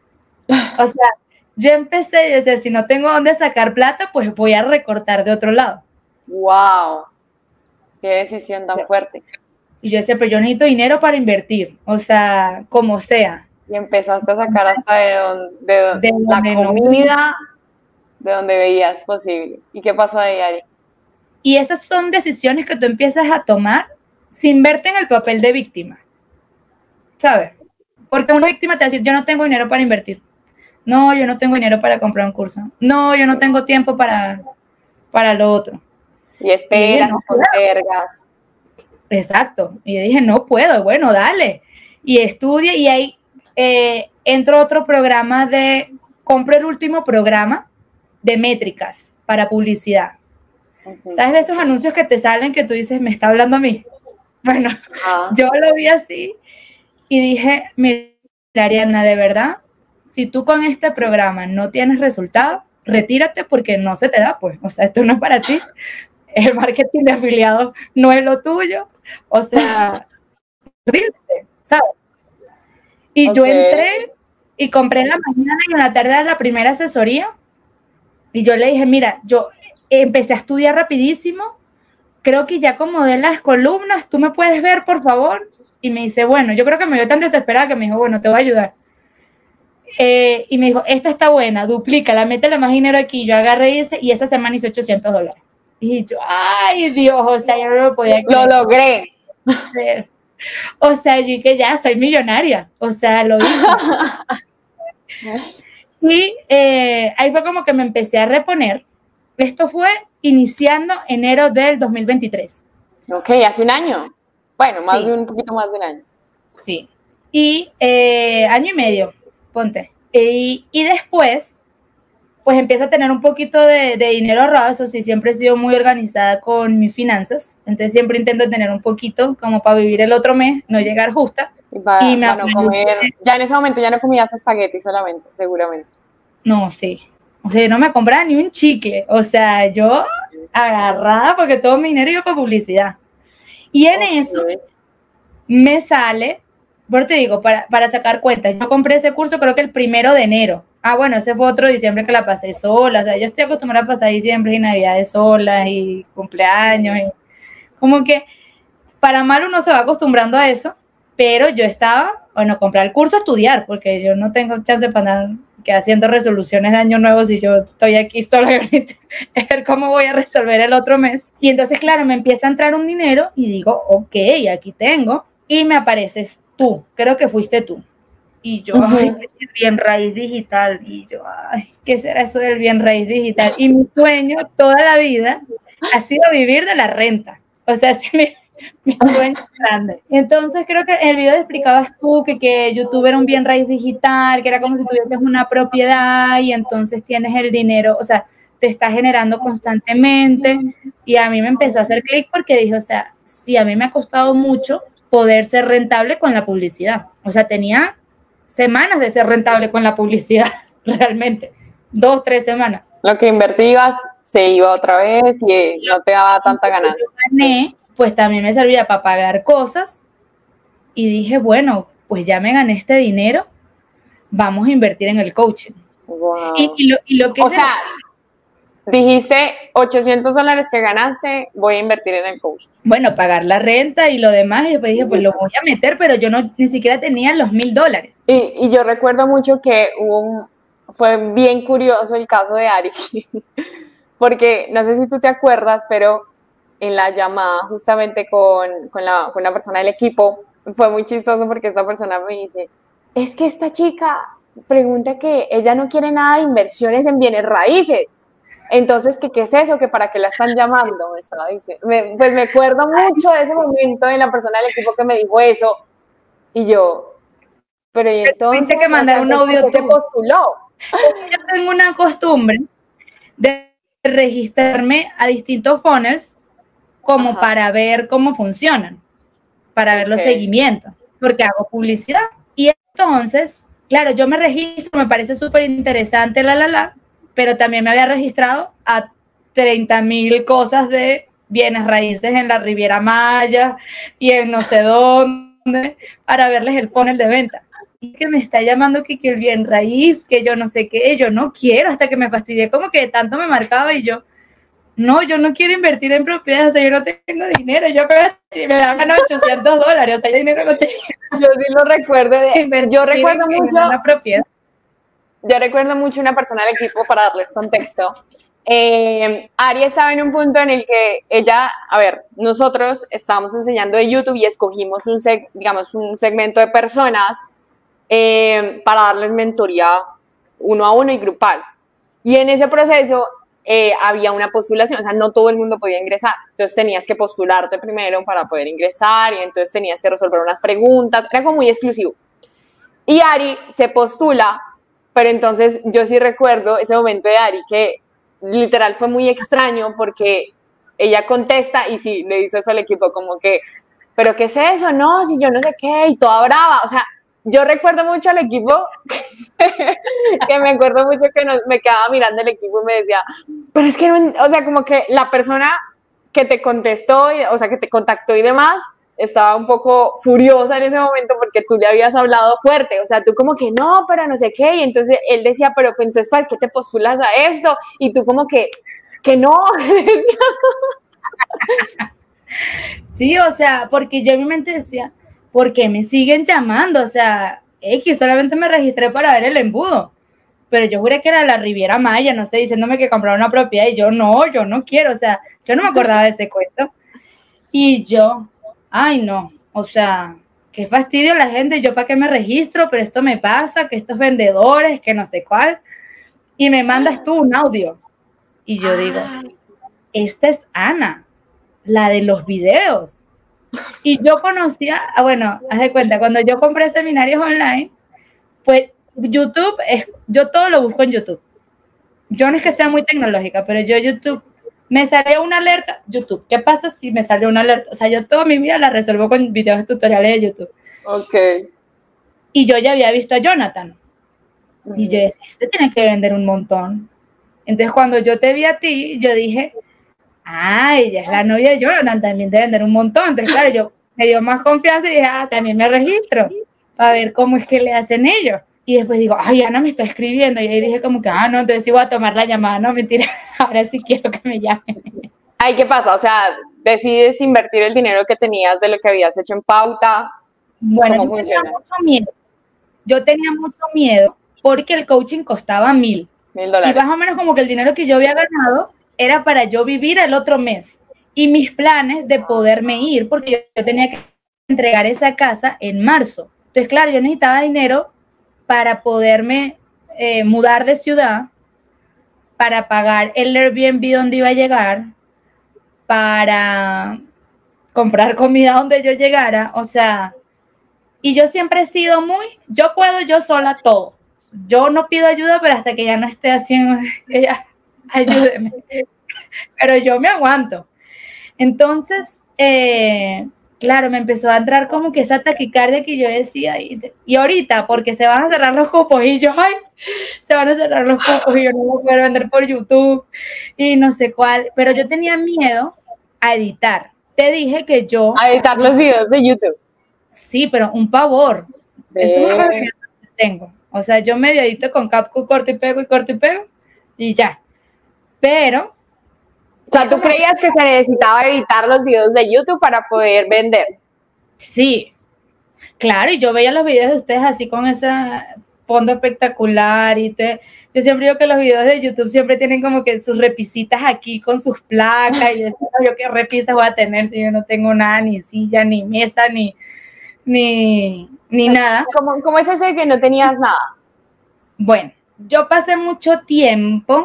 O sea, yo empecé, yo decía, si no tengo dónde sacar plata, pues voy a recortar de otro lado. ¡Wow! ¡Qué decisión tan fuerte! Y yo decía, pero yo necesito dinero para invertir, o sea, como sea. Y empezaste a sacar hasta de, don, de, don, De la donde no- comida, de donde veías posible. ¿Y qué pasó ahí, Ari? Y esas son decisiones que tú empiezas a tomar sin verte en el papel de víctima, ¿sabes? Porque una víctima te va a decir, yo no tengo dinero para invertir. No, yo no tengo dinero para comprar un curso. No, yo no tengo tiempo para, para lo otro. Y esperas, Y no, y postergas. Exacto. Y yo dije, no puedo, bueno, dale. Y estudia y ahí eh, entro a otro programa de, compro el último programa de métricas para publicidad. Uh-huh. ¿Sabes de esos anuncios que te salen que tú dices, me está hablando a mí? Bueno, uh-huh. Yo lo vi así y dije, mira, Ariana, de verdad, si tú con este programa no tienes resultados, retírate porque no se te da, pues. O sea, esto no es para ti. El marketing de afiliados no es lo tuyo. O sea, ríndete, ¿sabes? Y okay. Yo entré y compré en la mañana y en la tarde la primera asesoría. Y yo le dije, mira, yo empecé a estudiar rapidísimo. Creo que ya acomodé las columnas. ¿Tú me puedes ver, por favor? Y me dice, bueno, yo creo que me vio tan desesperada que me dijo, bueno, te voy a ayudar. Eh, y me dijo, esta está buena, duplícala, métele más dinero aquí. Yo agarré y, ese, y esa semana hice ochocientos dólares. Y yo, ay, Dios, o sea, yo no lo podía creer. Lo logré. O sea, yo que ya soy millonaria. O sea, lo hice. Y eh, ahí fue como que me empecé a reponer. Esto fue iniciando enero del dos mil veintitrés. Ok, hace un año. Bueno, más sí. de un poquito más de un año. Sí. Y eh, año y medio, ponte. Y, y después, pues empiezo a tener un poquito de, de dinero ahorrado. Eso sí, siempre he sido muy organizada con mis finanzas. Entonces siempre intento tener un poquito como para vivir el otro mes, no llegar justa. Y para, y me para no comer. Ya en ese momento ya no comías espagueti solamente, seguramente. No, sí. O sea, yo no me compraba ni un chicle. O sea, yo agarrada porque todo mi dinero iba para publicidad. Y en okay. eso me sale, por te digo, para, para sacar cuentas. Yo compré ese curso creo que el primero de enero. Ah, bueno, ese fue otro diciembre que la pasé sola. O sea, yo estoy acostumbrada a pasar diciembre y navidades solas y cumpleaños. Y como que para mal uno se va acostumbrando a eso. Pero yo estaba, bueno, comprar el curso, estudiar, porque yo no tengo chance para andar que haciendo resoluciones de año nuevo si yo estoy aquí sola a ver cómo voy a resolver el otro mes. Y entonces, claro, me empieza a entrar un dinero y digo, ok, aquí tengo. Y me apareces tú, creo que fuiste tú. Y yo, uh-huh. ay, el bien raíz digital. Y yo, ay, ¿qué será eso del bien raíz digital? Y mi sueño toda la vida ha sido vivir de la renta. O sea, si me... mi sueño grande. Entonces creo que en el video explicabas tú que, que YouTube era un bien raíz digital, que era como si tuvieses una propiedad y entonces tienes el dinero, o sea, te está generando constantemente. Y a mí me empezó a hacer clic porque dije, o sea, sí, a mí me ha costado mucho poder ser rentable con la publicidad. O sea, tenía semanas de ser rentable con la publicidad, realmente, dos, tres semanas. Lo que invertías se iba otra vez y no te daba tanta ganancia. Gané, pues también me servía para pagar cosas y dije, bueno, pues ya me gané este dinero, vamos a invertir en el coaching. Wow. Y, y, lo, y lo que o sea, el... dijiste ochocientos dólares que ganaste, voy a invertir en el coaching. Bueno, pagar la renta y lo demás, y después dije, pues lo voy a meter, pero yo no ni siquiera tenía los mil dólares. Y, y yo recuerdo mucho que hubo un, fue bien curioso el caso de Ari, porque no sé si tú te acuerdas, pero en la llamada justamente con, con, la, con una persona del equipo, fue muy chistoso porque esta persona me dice, es que esta chica pregunta que ella no quiere nada de inversiones en bienes raíces. Entonces, ¿qué, qué es eso? ¿Que para qué la están llamando? Me estaba diciendo. Me, pues me acuerdo mucho de ese momento de la persona del equipo que me dijo eso. Y yo, pero y entonces... Tuviste que mandar un audio tú. Se postuló. Yo tengo una costumbre de registrarme a distintos funnels como Ajá. para ver cómo funcionan, para ver okay. los seguimientos, porque hago publicidad. Y entonces, claro, yo me registro, me parece súper interesante, la, la, la, pero también me había registrado a treinta mil cosas de bienes raíces en la Riviera Maya y en no sé dónde, para verles el funnel de venta. Y que me está llamando que, que el bien raíz, que yo no sé qué, yo no quiero, hasta que me fastidié, como que tanto me marcaba y yo, no, yo no quiero invertir en propiedades, o sea, yo no tengo dinero, yo me, me dan ochocientos dólares, o sea, yo dinero no tengo. Yo sí lo recuerdo, de, yo recuerdo en, mucho, en una propiedad. Yo recuerdo mucho una persona del equipo, para darles contexto. Eh, Ari estaba en un punto en el que ella, a ver, nosotros estábamos enseñando de YouTube y escogimos un, seg, digamos, un segmento de personas eh, para darles mentoría uno a uno y grupal. Y en ese proceso eh, había una postulación, o sea, no todo el mundo podía ingresar. Entonces tenías que postularte primero para poder ingresar y entonces tenías que resolver unas preguntas. Era como muy exclusivo. Y Ari se postula, pero entonces yo sí recuerdo ese momento de Ari que literal fue muy extraño porque ella contesta y sí, le dice eso al equipo como que, ¿pero qué es eso? No, si yo no sé qué, y toda brava. O sea, yo recuerdo mucho al equipo, que me acuerdo mucho que nos, me quedaba mirando el equipo y me decía, pero es que, no, o sea, como que la persona que te contestó, o sea, que te contactó y demás, estaba un poco furiosa en ese momento porque tú le habías hablado fuerte, o sea, tú como que no, pero no sé qué, y entonces él decía, pero entonces ¿para qué te postulas a esto? Y tú como que, que no. Sí, o sea, porque yo en mi mente decía, ¿por qué me siguen llamando? O sea, X, solamente me registré para ver el embudo, pero yo juré que era la Riviera Maya, no sé, diciéndome que compraba una propiedad y yo no, yo no quiero, o sea, yo no me acordaba de ese cuento. Y yo... ay, no, o sea, qué fastidio la gente, yo para qué me registro, pero esto me pasa, que estos vendedores, que no sé cuál, y me mandas tú un audio. Y yo digo, esta es Ana, la de los videos. Y yo conocía, bueno, haz de cuenta, cuando yo compré seminarios online, pues YouTube, es, yo todo lo busco en YouTube. Yo no es que sea muy tecnológica, pero yo YouTube, me salió una alerta, YouTube. ¿Qué pasa si me salió una alerta? O sea, yo toda mi vida la resuelvo con videos tutoriales de YouTube. Ok. Y yo ya había visto a Jonathan. Mm. Y yo decía, este tiene que vender un montón. Entonces, cuando yo te vi a ti, yo dije, ah, ella es la novia de Jonathan, también debe vender un montón. Entonces, claro, yo me dio más confianza y dije, ah, también me registro para ver cómo es que le hacen ellos. Y después digo, ay, Ana me está escribiendo. Y ahí dije como que, ah, no, entonces sí voy a tomar la llamada. No, mentira, ahora sí quiero que me llamen. Ay, ¿qué pasa? O sea, decides invertir el dinero que tenías de lo que habías hecho en pauta. Bueno, yo tenía mucho miedo. Yo tenía mucho miedo porque el coaching costaba mil. Mil dólares. Y más o menos como que el dinero que yo había ganado era para yo vivir el otro mes. Y mis planes de poderme ir, porque yo, yo tenía que entregar esa casa en marzo. Entonces, claro, yo necesitaba dinero para poderme eh, mudar de ciudad, para pagar el Airbnb donde iba a llegar, para comprar comida donde yo llegara, o sea, y yo siempre he sido muy, yo puedo yo sola todo. Yo no pido ayuda, pero hasta que ya no esté haciendo, ella, ayúdeme. Pero yo me aguanto. Entonces, eh, claro, me empezó a entrar como que esa taquicardia que yo decía, y, y ahorita, porque se van a cerrar los cupos, y yo, ay, se van a cerrar los cupos, y yo no lo puedo vender por YouTube, y no sé cuál, pero yo tenía miedo a editar. Te dije que yo... A editar los videos de YouTube. Sí, pero un pavor. De... Eso es una cosa que yo tengo. O sea, yo medio edito con CapCut, corto y pego, y corto y pego, y ya. Pero... O sea, ¿tú creías que se necesitaba editar los videos de YouTube para poder vender? Sí, claro, y yo veía los videos de ustedes así con ese fondo espectacular y te, yo siempre digo que los videos de YouTube siempre tienen como que sus repisitas aquí con sus placas y yo decía, yo qué repisas voy a tener si yo no tengo nada, ni silla, ni mesa, ni, ni, ni nada. ¿Cómo, ¿Cómo es ese que no tenías nada? Bueno, yo pasé mucho tiempo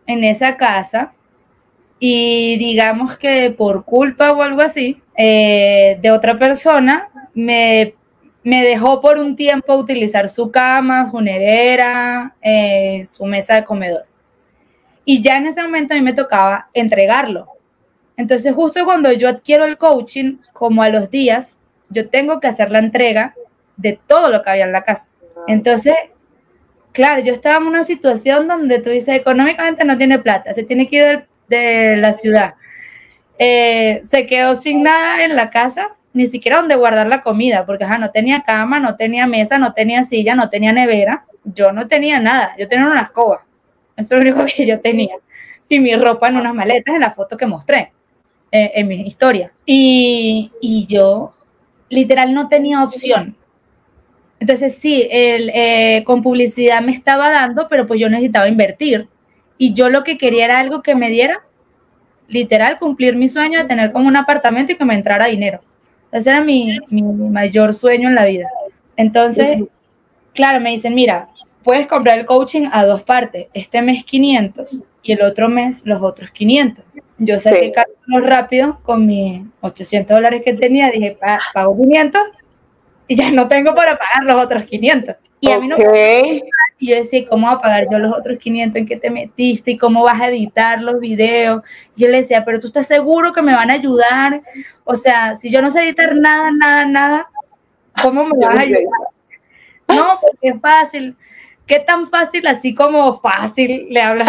en esa casa y digamos que por culpa o algo así eh, de otra persona me, me dejó por un tiempo utilizar su cama, su nevera, eh, su mesa de comedor. Y ya en ese momento a mí me tocaba entregarlo. Entonces justo cuando yo adquiero el coaching, como a los días, yo tengo que hacer la entrega de todo lo que había en la casa. Entonces, claro, yo estaba en una situación donde tú dices, económicamente no tiene plata, se tiene que ir de, de la ciudad. Eh, se quedó sin nada en la casa, ni siquiera donde guardar la comida, porque ajá, no tenía cama, no tenía mesa, no tenía silla, no tenía nevera. Yo no tenía nada, yo tenía una escoba. Eso es lo único que yo tenía. Y mi ropa en unas maletas en la foto que mostré, eh, en mi historia. Y, y yo, literal, no tenía opción. Entonces, sí, el, eh, con publicidad me estaba dando, pero pues yo necesitaba invertir. Y yo lo que quería era algo que me diera, literal, cumplir mi sueño de tener como un apartamento y que me entrara dinero. Ese era mi, mi mayor sueño en la vida. Entonces, claro, me dicen, mira, puedes comprar el coaching a dos partes, este mes quinientos y el otro mes los otros quinientos. Yo saqué sí. cálculos rápidos con mis ochocientos dólares que tenía, dije, pago quinientos y ya no tengo para pagar los otros quinientos. Y a mí no okay. me y yo decía, ¿cómo voy a pagar yo los otros quinientos? ¿En qué te metiste? ¿Y cómo vas a editar los videos? Y yo le decía, pero tú estás seguro que me van a ayudar. O sea, si yo no sé editar nada, nada, nada, ¿cómo me vas a ayudar? No, porque es fácil. ¿Qué tan fácil así como fácil le hablas?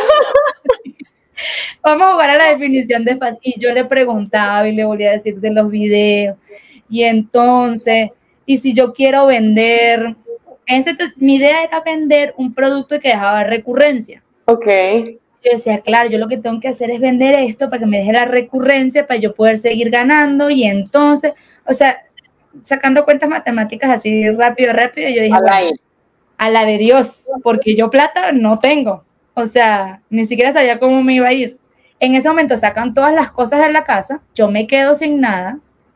Vamos a jugar a la definición de fácil. Y yo le preguntaba y le volvía a decir de los videos. Y entonces, y si yo quiero vender, ese, mi idea era vender un producto que dejaba recurrencia. Ok. Yo decía, claro, yo lo que tengo que hacer es vender esto para que me deje la recurrencia, para yo poder seguir ganando. Y entonces, o sea, sacando cuentas matemáticas así rápido, rápido, yo dije, bueno, a la de Dios, porque yo plata no tengo. O sea, ni siquiera sabía cómo me iba a ir. En ese momento sacan todas las cosas de la casa, yo me quedo sin nada.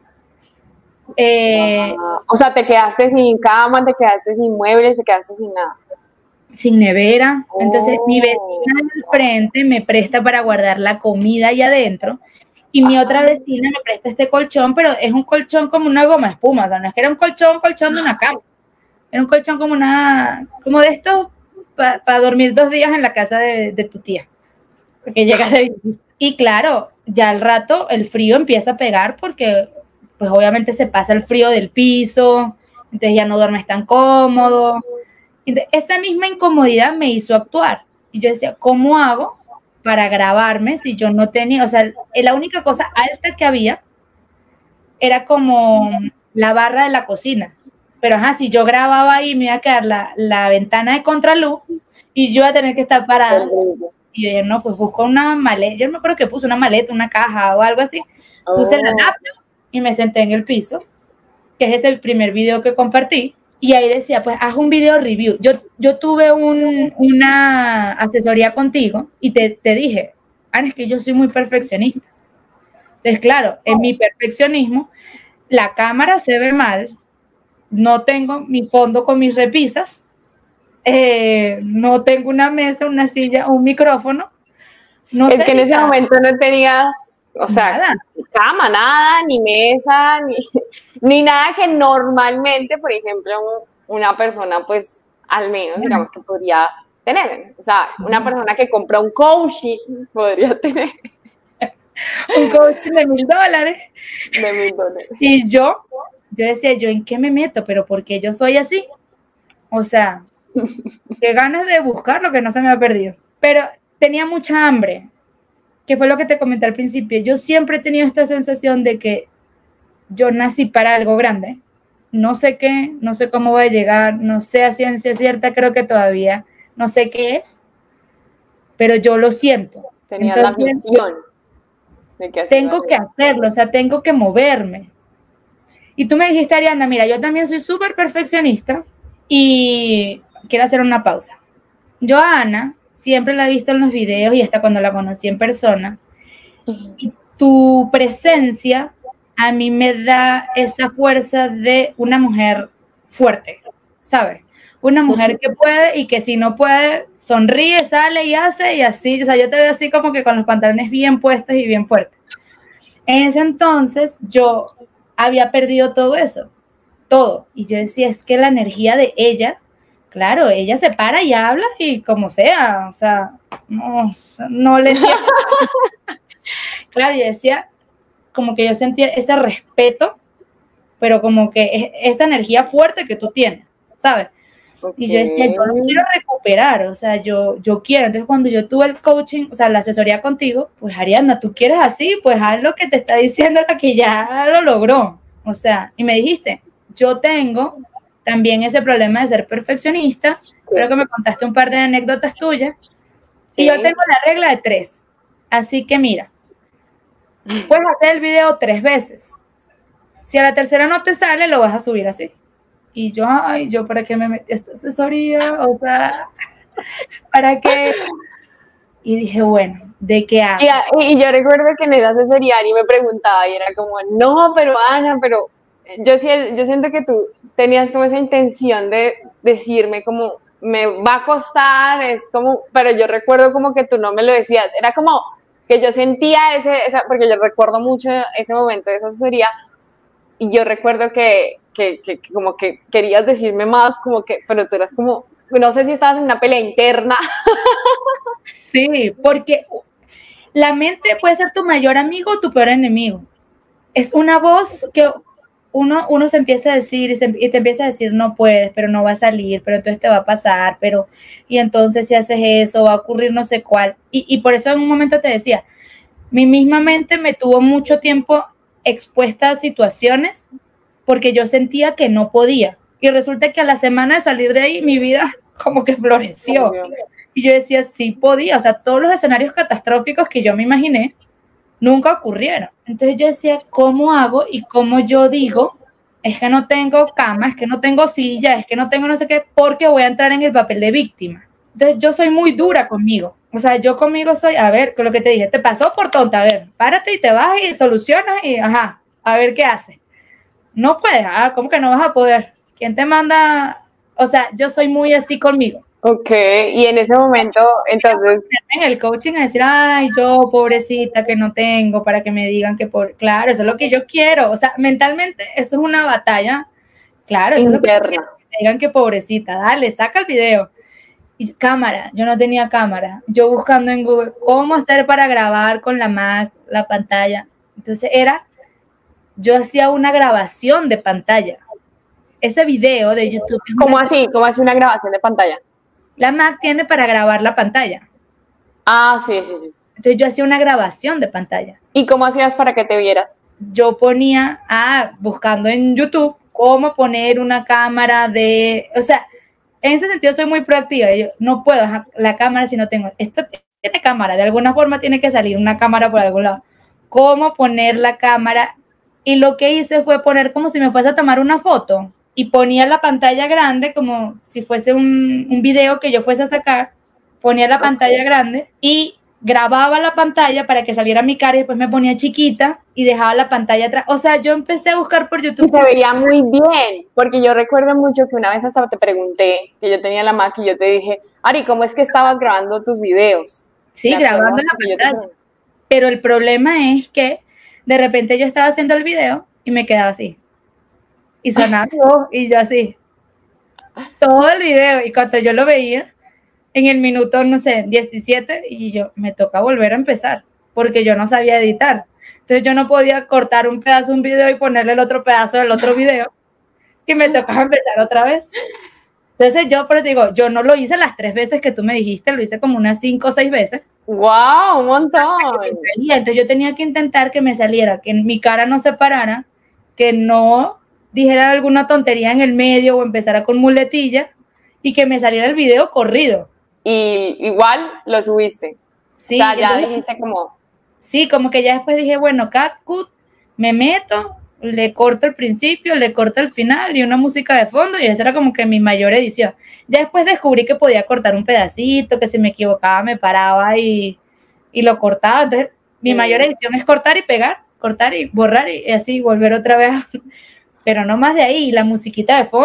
Eh, ah, o sea, te quedaste sin cama, te quedaste sin muebles, te quedaste sin nada. Sin nevera. Oh. Entonces, mi vecina del frente me presta para guardar la comida ahí adentro. Y mi otra vecina me presta este colchón, pero es un colchón como una goma espuma. O sea, no es que era un colchón, colchón de una cama. Era un colchón como una, como de estos para pa dormir dos días en la casa de, de tu tía. Porque llegas de visita. Y claro, ya al rato el frío empieza a pegar porque, pues obviamente se pasa el frío del piso, entonces ya no duermes tan cómodo. Entonces, esa misma incomodidad me hizo actuar. Y yo decía, ¿cómo hago para grabarme si yo no tenía? O sea, la única cosa alta que había era como la barra de la cocina. Pero ajá, si yo grababa ahí me iba a quedar la, la ventana de contraluz y yo iba a tener que estar parada. Y yo dije, no, pues busco una maleta. Yo me acuerdo que puse una maleta, una caja o algo así. Puse oh. la laptop y me senté en el piso, que es ese primer video que compartí. Y ahí decía, pues haz un video review. Yo, yo tuve un, una asesoría contigo y te, te dije, Ana, es que yo soy muy perfeccionista. Entonces, claro, en mi perfeccionismo, la cámara se ve mal. No tengo mi fondo con mis repisas, eh, no tengo una mesa, una silla, un micrófono. No es que en ese nada. momento no tenías, o sea, nada. cama, nada, ni mesa, ni, ni nada que normalmente, por ejemplo, una persona, pues, al menos, digamos, que podría tener. O sea, sí. una persona que compra un coaching podría tener. Un coaching de mil dólares. De mil dólares. Y yo... Yo decía, ¿yo en qué me meto? ¿Pero por qué yo soy así? O sea, qué ganas de buscar lo que no se me ha perdido. Pero tenía mucha hambre, que fue lo que te comenté al principio. Yo siempre he tenido esta sensación de que yo nací para algo grande. No sé qué, no sé cómo voy a llegar, no sé a ciencia cierta, creo que todavía no sé qué es, pero yo lo siento. Tenía la visión de que tengo que hacerlo, o sea, tengo que moverme. Y tú me dijiste, Ariana, mira, yo también soy súper perfeccionista y quiero hacer una pausa. Yo a Ana siempre la he visto en los videos y hasta cuando la conocí en persona. Y tu presencia a mí me da esa fuerza de una mujer fuerte, ¿sabes? una mujer que puede y que si no puede, sonríe, sale y hace y así, o sea, yo te veo así como que con los pantalones bien puestos y bien fuertes. En ese entonces yo había perdido todo eso, todo, y yo decía, es que la energía de ella, claro, ella se para y habla y como sea, o sea, no, no le entiendo. Claro, yo decía, como que yo sentía ese respeto, pero como que esa energía fuerte que tú tienes, ¿sabes? Okay. Y yo decía, yo lo quiero recuperar, o sea, yo, yo quiero. Entonces, cuando yo tuve el coaching, o sea, la asesoría contigo, pues, Ariadna, tú quieres así, pues haz lo que te está diciendo la que ya lo logró. O sea, y me dijiste, yo tengo también ese problema de ser perfeccionista, sí. Creo que me contaste un par de anécdotas tuyas, sí. Y yo tengo la regla de tres. Así que mira, puedes hacer el video tres veces. Si a la tercera no te sale, lo vas a subir así. Y yo, ay, yo, ¿para qué me metí esta asesoría? O sea, ¿para qué? Y dije, bueno, ¿de qué hago? Y, y yo recuerdo que en esa asesoría Ani me preguntaba y era como, no, pero Ana, pero yo, yo siento que tú tenías como esa intención de decirme como, me va a costar, es como, pero yo recuerdo como que tú no me lo decías, era como que yo sentía ese, esa, porque yo recuerdo mucho ese momento de esa asesoría, y yo recuerdo que, que, que, que como que querías decirme más, como que, pero tú eras como, no sé si estabas en una pelea interna. Sí, porque la mente puede ser tu mayor amigo o tu peor enemigo. Es una voz que uno, uno se empieza a decir y, se, y te empieza a decir no puedes, pero no va a salir, pero entonces te va a pasar, pero y entonces si haces eso va a ocurrir no sé cuál. Y, y por eso en un momento te decía, mi misma mente me tuvo mucho tiempo expuesta a situaciones porque yo sentía que no podía. Y resulta que a la semana de salir de ahí, mi vida como que floreció. Y yo decía, sí podía. O sea, todos los escenarios catastróficos que yo me imaginé nunca ocurrieron. Entonces yo decía, ¿cómo hago? Y cómo yo digo, es que no tengo cama, es que no tengo silla, es que no tengo no sé qué, porque voy a entrar en el papel de víctima. Entonces yo soy muy dura conmigo. O sea, yo conmigo soy, a ver, con lo que te dije, te pasó por tonta, a ver, párate y te vas y solucionas y, ajá, a ver qué haces. No puedes, ah, ¿cómo que no vas a poder? ¿Quién te manda? O sea, yo soy muy así conmigo. Ok, y en ese momento, entonces... En el coaching a decir, ay, yo, pobrecita, que no tengo, para que me digan que por... Claro, eso es lo que yo quiero. O sea, mentalmente, eso es una batalla. Claro, eso interna. Es lo que yo quiero, que me digan que pobrecita, dale, saca el video. Y cámara, yo no tenía cámara. Yo buscando en Google, ¿cómo hacer para grabar con la Mac, la pantalla? Entonces era, yo hacía una grabación de pantalla. Ese video de YouTube. ¿Cómo así? ¿Cómo hace una grabación de pantalla? La Mac tiene para grabar la pantalla. Ah, sí, sí, sí. Entonces yo hacía una grabación de pantalla. ¿Y cómo hacías para que te vieras? Yo ponía, ah, buscando en YouTube, cómo poner una cámara de, o sea, en ese sentido soy muy proactiva. Yo no puedo la cámara si no tengo, esto tiene cámara, de alguna forma tiene que salir una cámara por algún lado. Cómo poner la cámara. Y lo que hice fue poner como si me fuese a tomar una foto. Y ponía la pantalla grande como si fuese un, un video que yo fuese a sacar, ponía la pantalla grande y grababa la pantalla para que saliera mi cara y después me ponía chiquita y dejaba la pantalla atrás. O sea, yo empecé a buscar por YouTube. Y se veía muy bien, porque yo recuerdo mucho que una vez hasta te pregunté, que yo tenía la Mac y yo te dije, Ari, ¿cómo es que estabas grabando tus videos? Sí, grabando la pantalla. Pero el problema es que de repente yo estaba haciendo el video y me quedaba así. Y sonaba y yo así, todo el video, y cuando yo lo veía, en el minuto, no sé, diecisiete, y yo, me toca volver a empezar, porque yo no sabía editar, entonces yo no podía cortar un pedazo de un video y ponerle el otro pedazo del otro video, y me tocaba empezar otra vez. Entonces yo, pero te digo, yo no lo hice las tres veces que tú me dijiste, lo hice como unas cinco o seis veces. ¡Wow! Un montón. Entonces yo tenía que intentar que me saliera, que mi cara no se parara, que no dijera alguna tontería en el medio o empezara con muletillas y que me saliera el video corrido. Y igual lo subiste. Sí, o sea, ya entonces, dijiste como... Sí, como que ya después dije, bueno, cut, cut, me meto, le corto el principio, le corto el final y una música de fondo, y esa era como que mi mayor edición. Ya después descubrí que podía cortar un pedacito, que si me equivocaba me paraba y, y lo cortaba. Entonces, mi mm. mayor edición es cortar y pegar, cortar y borrar y así volver otra vez a... Pero no más de ahí, la musiquita de fondo,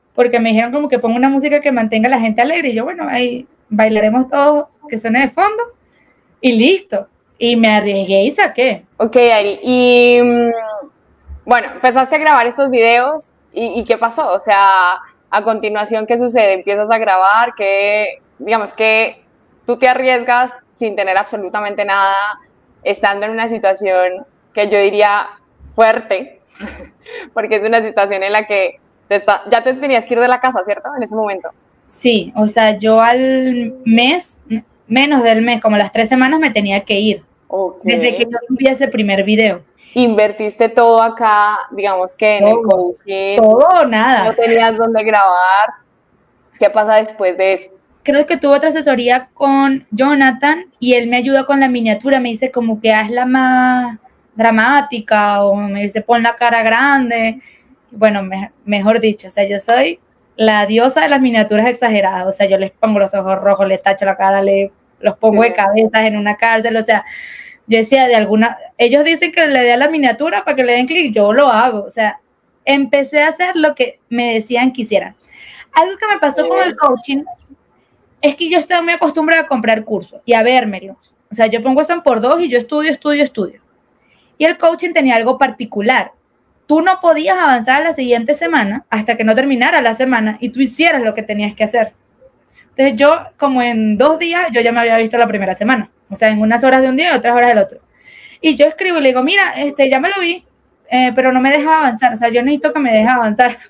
porque me dijeron como que pongo una música que mantenga a la gente alegre, y yo, bueno, ahí bailaremos todos, que suene de fondo, y listo. Y me arriesgué y saqué. Ok, Ari, y bueno, empezaste a grabar estos videos, ¿y, y qué pasó? O sea, a continuación, ¿qué sucede? Empiezas a grabar, que, digamos, que tú te arriesgas sin tener absolutamente nada, estando en una situación que yo diría fuerte, porque es una situación en la que te está, ya te tenías que ir de la casa, ¿cierto? En ese momento. Sí, o sea, yo al mes, menos del mes, como las tres semanas me tenía que ir. Okay. Desde que yo subí ese primer video. Invertiste todo acá, digamos que en todo, el coaching. Todo o nada. No tenías dónde grabar. ¿Qué pasa después de eso? Creo que tuve otra asesoría con Jonathan y él me ayuda con la miniatura. Me dice como que hazla más dramática o me dice pon la cara grande. Bueno, me, mejor dicho, o sea, yo soy la diosa de las miniaturas exageradas. O sea, yo les pongo los ojos rojos, les tacho la cara, le, los pongo sí. de cabezas en una cárcel. O sea, yo decía de alguna... Ellos dicen que le dé a la miniatura para que le den clic, yo lo hago. O sea, empecé a hacer lo que me decían que hicieran. Algo que me pasó sí. con el coaching es que yo estoy muy acostumbrada a comprar cursos y a vérmelo. O sea, yo pongo eso en por dos y yo estudio, estudio, estudio. Y el coaching tenía algo particular. Tú no podías avanzar a la siguiente semana hasta que no terminara la semana y tú hicieras lo que tenías que hacer. Entonces yo, como en dos días, yo ya me había visto la primera semana. O sea, en unas horas de un día y otras horas del otro. Y yo escribo y le digo, mira, este, ya me lo vi, eh, pero no me deja avanzar. O sea, yo necesito que me deje avanzar.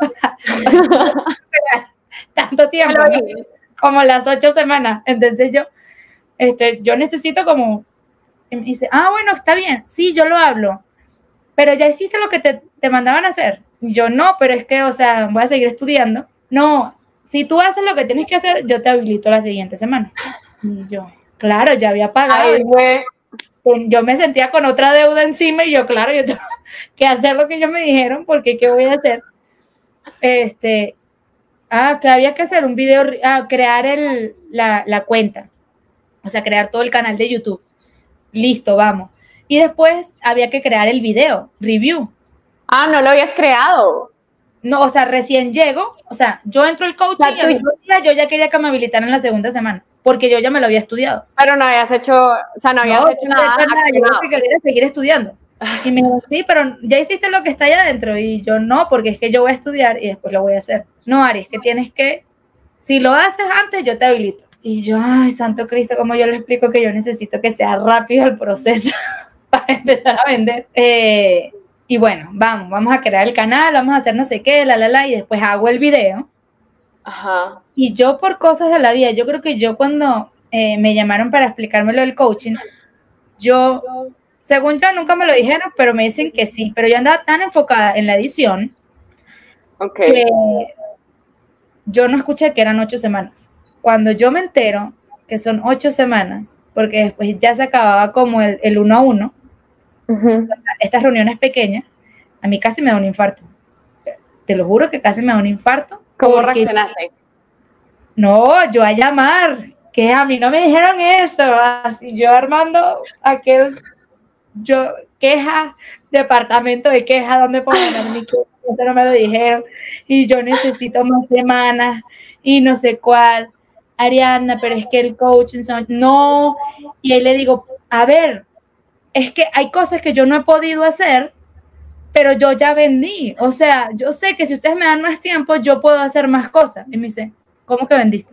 Tanto tiempo, ¿no? Como las ocho semanas. Entonces yo, este, yo necesito como... Y me dice, ah, bueno, está bien. Sí, yo lo hablo. Pero ya hiciste lo que te, te mandaban a hacer. Y yo, no, pero es que, o sea, voy a seguir estudiando. No, si tú haces lo que tienes que hacer, yo te habilito la siguiente semana. Y yo... Claro, ya había pagado. Ay, yo me sentía con otra deuda encima y yo, claro, yo tengo que hacer lo que ellos me dijeron, porque ¿qué voy a hacer? Este, ah, que había que hacer un video, ah, crear el, la, la cuenta, o sea, crear todo el canal de YouTube. Listo, vamos. Y después había que crear el video, review. Ah, no lo habías creado. No, o sea, recién llego, o sea, yo entro al coaching o sea, y tú... día yo ya quería que me habilitaran en la segunda semana. Porque yo ya me lo había estudiado. Pero no habías hecho, o sea, no habías no, hecho no nada. Hecho nada. Yo lo que quería seguir estudiando. Y me dijo, sí, pero ya hiciste lo que está allá adentro. Y yo, no, porque es que yo voy a estudiar y después lo voy a hacer. No, Ari, es que tienes que, si lo haces antes, yo te habilito. Y yo, ay, santo Cristo, ¿cómo yo le explico que yo necesito que sea rápido el proceso para empezar a vender? Eh, y bueno, vamos, vamos a crear el canal, vamos a hacer no sé qué, la, la, la, y después hago el video. Ajá. Y yo por cosas de la vida, yo creo que yo cuando... Eh, me llamaron para explicarme lo del coaching, yo, según yo, nunca me lo dijeron, pero me dicen que sí, pero yo andaba tan enfocada en la edición okay. que yo no escuché que eran ocho semanas. Cuando yo me entero que son ocho semanas, porque después ya se acababa como el, el uno a uno, uh-huh. estas reuniones pequeñas, a mí casi me da un infarto. Te lo juro que casi me da un infarto. ¿Cómo reaccionaste? No, yo a llamar... que a mí no me dijeron eso, así yo armando aquel, yo, queja, departamento de queja, donde poner mi queja, no me lo dijeron, y yo necesito más semanas, y no sé cuál, Ariadna, pero es que el coaching, son, no, y ahí le digo, a ver, es que hay cosas que yo no he podido hacer, pero yo ya vendí, o sea, yo sé que si ustedes me dan más tiempo, yo puedo hacer más cosas, y me dice, ¿cómo que vendiste?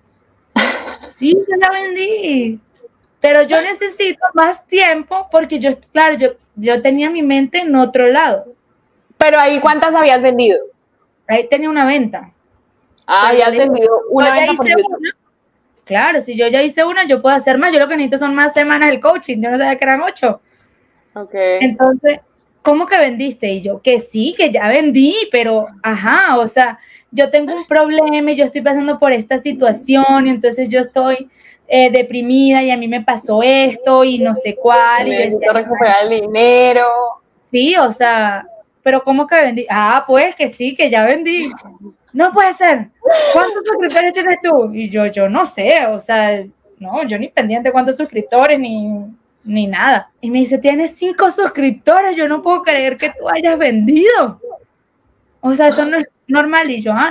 Sí, yo la vendí, pero yo necesito más tiempo porque yo, claro, yo, yo tenía mi mente en otro lado. Pero ahí, ¿cuántas habías vendido? Ahí tenía una venta. Ah, habías vendido una venta por YouTube. Una, claro, si yo ya hice una, yo puedo hacer más. Yo lo que necesito son más semanas del coaching. Yo no sabía que eran ocho. Ok. Entonces, ¿cómo que vendiste? Y yo, que sí, que ya vendí, pero, ajá, o sea... yo tengo un problema y yo estoy pasando por esta situación y entonces yo estoy eh, deprimida y a mí me pasó esto y no sé cuál. Me y necesito recuperar el dinero. Sí, o sea, pero ¿cómo que vendí? Ah, pues que sí, que ya vendí. No puede ser. ¿Cuántos suscriptores tienes tú? Y yo, yo no sé, o sea, no, yo ni pendiente cuántos suscriptores ni, ni nada. Y me dice, tienes cinco suscriptores, yo no puedo creer que tú hayas vendido. O sea, eso no es normal. Y yo, ah, no.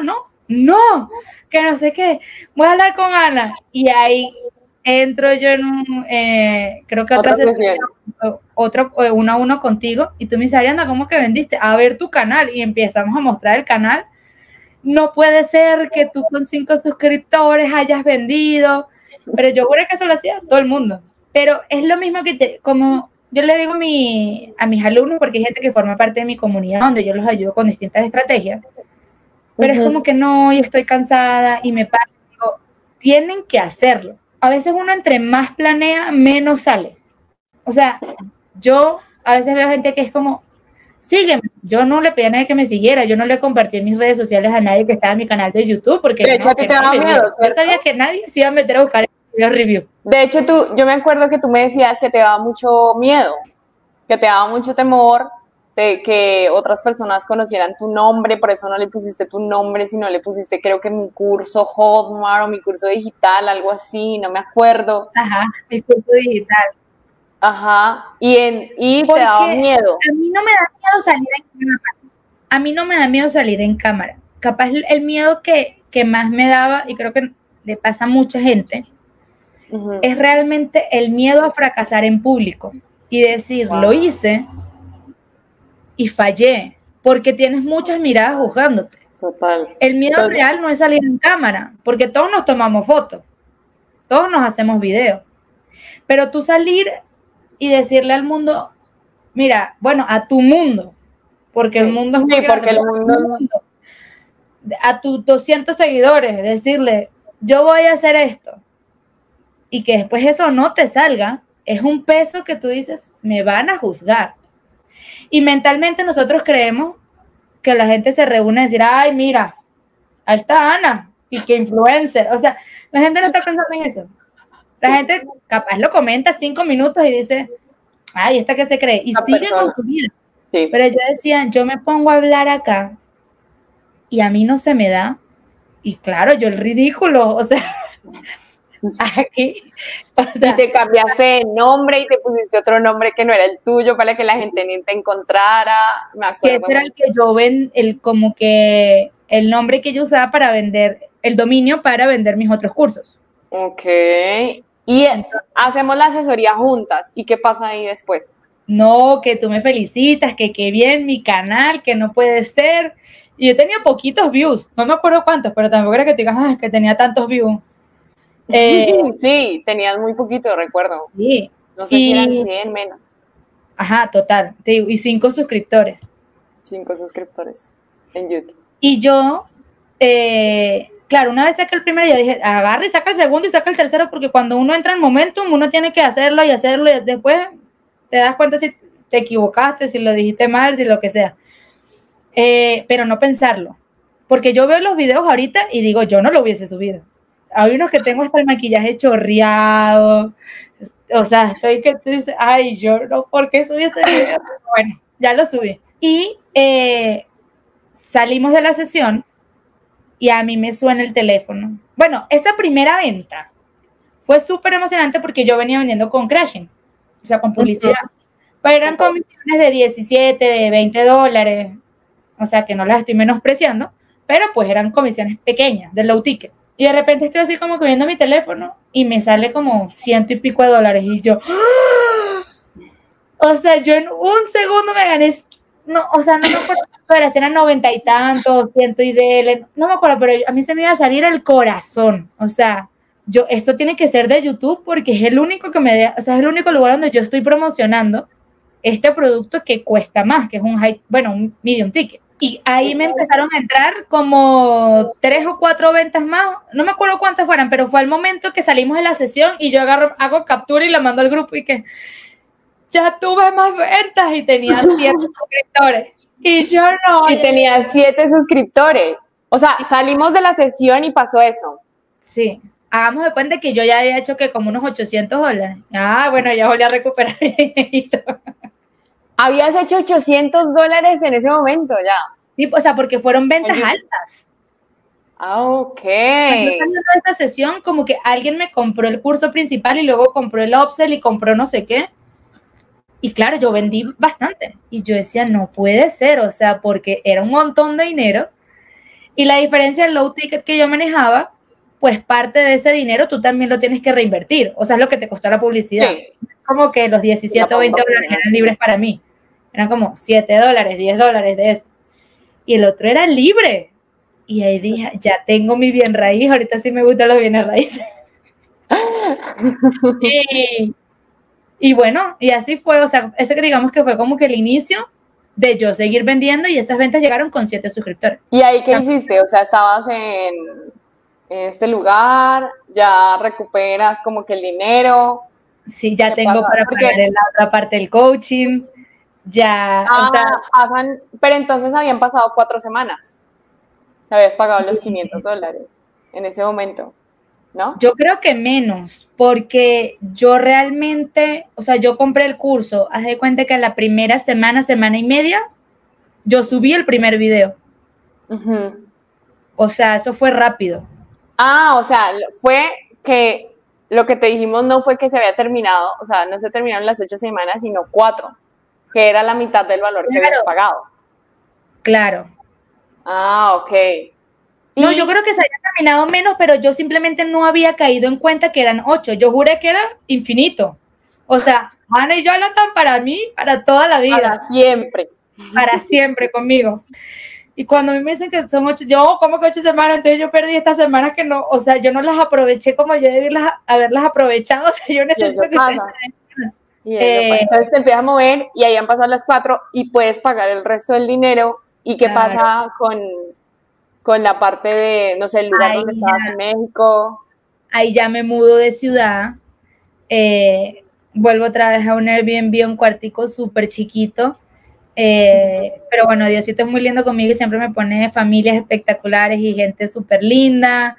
no, que no sé qué, voy a hablar con Ana. Y ahí entro yo en un, eh, creo que otra, otra sesión, otro, uno a uno contigo, y tú me dices, Ariana, ¿cómo que vendiste? A ver tu canal, y empezamos a mostrar el canal. No puede ser que tú con cinco suscriptores hayas vendido, pero yo juro que eso lo hacía todo el mundo. Pero es lo mismo que te, como yo le digo a, mi, a mis alumnos, porque hay gente que forma parte de mi comunidad, donde yo los ayudo con distintas estrategias, pero uh-huh. es como que no, y estoy cansada, y me pasa, digo, tienen que hacerlo. A veces uno entre más planea, menos sale. O sea, yo a veces veo gente que es como, sígueme. Yo no le pedí a nadie que me siguiera, yo no le compartí en mis redes sociales a nadie que estaba en mi canal de YouTube, porque de hecho, no, te daba miedo, yo sabía que nadie se iba a meter a buscar el video review. De hecho, tú, yo me acuerdo que tú me decías que te daba mucho miedo, que te daba mucho temor de que otras personas conocieran tu nombre, por eso no le pusiste tu nombre, sino le pusiste, creo que mi curso Hotmart o mi curso digital, algo así, no me acuerdo. Ajá, mi curso digital. Ajá, y, en, y te daba miedo. A mí no me da miedo salir en cámara. A mí no me da miedo salir en cámara. Capaz el miedo que, que más me daba, y creo que le pasa a mucha gente, uh-huh. es realmente el miedo a fracasar en público y decir, wow. lo hice y fallé, porque tienes muchas miradas juzgándote. Total. El miedo Total. real no es salir en cámara, porque todos nos tomamos fotos, todos nos hacemos videos, pero tú salir y decirle al mundo, mira, bueno, a tu mundo, porque sí, el mundo es muy sí, grande, porque el mundo, el mundo, a tus doscientos seguidores, decirle, yo voy a hacer esto, y que después eso no te salga, es un peso que tú dices, me van a juzgar. Y mentalmente nosotros creemos que la gente se reúne a decir, ay, mira, ahí está Ana, y que influencer, o sea, la gente no está pensando en eso. La sí. gente capaz lo comenta cinco minutos y dice, ay, ¿esta qué se cree? Y Una sigue persona. con su vida. Sí. Pero yo decía, yo me pongo a hablar acá y a mí no se me da. Y claro, yo el ridículo, o sea, aquí. O sea, y te cambiaste de nombre y te pusiste otro nombre que no era el tuyo para que la gente ni te encontrara. Me acuerdo. Que ese era el que yo ven, el como que el nombre que yo usaba para vender, el dominio para vender mis otros cursos. Ok. Y hacemos la asesoría juntas. ¿Y qué pasa ahí después? No, que tú me felicitas, que qué bien mi canal, que no puede ser. Y yo tenía poquitos views, no me acuerdo cuántos, pero tampoco era que te digas, ah, que tenía tantos views. Eh, sí, tenías muy poquito, recuerdo. Sí. No sé y, si eran cien menos. Ajá, total. Te digo, y cinco suscriptores. Cinco suscriptores en YouTube. Y yo, eh, claro, una vez saqué el primero, yo dije, agarra y saca el segundo y saca el tercero, porque cuando uno entra en momentum, uno tiene que hacerlo y hacerlo, y después te das cuenta si te equivocaste, si lo dijiste mal, si lo que sea. Eh, pero no pensarlo. Porque yo veo los videos ahorita y digo, yo no lo hubiese subido. Hay unos que tengo hasta el maquillaje chorreado, o sea, estoy que tú dices, ay, yo no, ¿por qué subí ese video? Bueno, ya lo subí. Y eh, salimos de la sesión y a mí me suena el teléfono. Bueno, esa primera venta fue súper emocionante porque yo venía vendiendo con Crashing, o sea, con publicidad. Uh-huh. Pero eran comisiones de diecisiete, de veinte dólares, o sea, que no las estoy menospreciando, pero pues eran comisiones pequeñas, de low ticket. Y de repente estoy así como que viendo mi teléfono y me sale como ciento y pico de dólares y yo, ¡ah! O sea, yo en un segundo me gané, no, o sea, no me acuerdo, pero eran noventa y tantos, ciento y de, no me acuerdo, pero a mí se me iba a salir el corazón, o sea, yo, esto tiene que ser de YouTube porque es el único que me da, o sea, es el único lugar donde yo estoy promocionando este producto que cuesta más, que es un high, bueno, un medium ticket. Y ahí me empezaron a entrar como tres o cuatro ventas más, no me acuerdo cuántas fueran, pero fue el momento que salimos de la sesión y yo agarro, hago captura y la mando al grupo y que ya tuve más ventas y tenía siete suscriptores. Y yo no. Y tenía siete suscriptores. O sea, salimos de la sesión y pasó eso. Sí. Hagamos de cuenta que yo ya había hecho que como unos ochocientos dólares. Ah, bueno, ya volví a recuperar mi dinerito. Habías hecho ochocientos dólares en ese momento ya. Sí, o sea, porque fueron ventas altas. Ah, ok. Haciendo esta sesión, como que alguien me compró el curso principal y luego compró el upsell y compró no sé qué. Y claro, yo vendí bastante. Y yo decía, no puede ser, o sea, porque era un montón de dinero. Y la diferencia del low ticket que yo manejaba, pues parte de ese dinero tú también lo tienes que reinvertir. O sea, es lo que te costó la publicidad. Sí. Como que los diecisiete o veinte dólares eran libres para mí. Eran como siete dólares, diez dólares de eso. Y el otro era libre. Y ahí dije, ya tengo mi bien raíz, ahorita sí me gustan los bienes raíces. y, y bueno, y así fue, o sea, ese que digamos que fue como que el inicio de yo seguir vendiendo y esas ventas llegaron con siete suscriptores. ¿Y ahí qué o sea, hiciste? O sea, estabas en, en este lugar, ya recuperas como que el dinero. Sí, ya tengo pasa? para pagar en la otra parte del coaching, ya, ah, o sea, pasan, pero entonces habían pasado cuatro semanas. Habías pagado los quinientos dólares en ese momento, ¿no? Yo creo que menos, porque yo realmente, o sea, yo compré el curso, haz de cuenta que la primera semana, semana y media, yo subí el primer video. Uh-huh. O sea, eso fue rápido. Ah, o sea, fue que lo que te dijimos no fue que se había terminado, o sea, no se terminaron las ocho semanas, sino cuatro, que era la mitad del valor claro. que habías pagado. Claro. Ah, ok. No, yo creo que se había terminado menos, pero yo simplemente no había caído en cuenta que eran ocho. Yo juré que era infinito. O sea, Ana y Jonathan para mí, para toda la vida. Para siempre. Para siempre conmigo. Y cuando a mí me dicen que son ocho, yo, ¿cómo que ocho semanas? Entonces yo perdí estas semanas que no, o sea, yo no las aproveché como yo debí las, haberlas aprovechado. O sea, yo necesito que y eh, entonces te empiezas a mover y ahí han pasado las cuatro y puedes pagar el resto del dinero. ¿Y qué claro. pasa con, con la parte de, no sé, el lugar ahí donde estabas ya, en México? Ahí ya me mudo de ciudad, eh, vuelvo otra vez a un Airbnb, un cuartico súper chiquito, eh, pero bueno, Diosito es muy lindo conmigo y siempre me pone familias espectaculares y gente súper linda.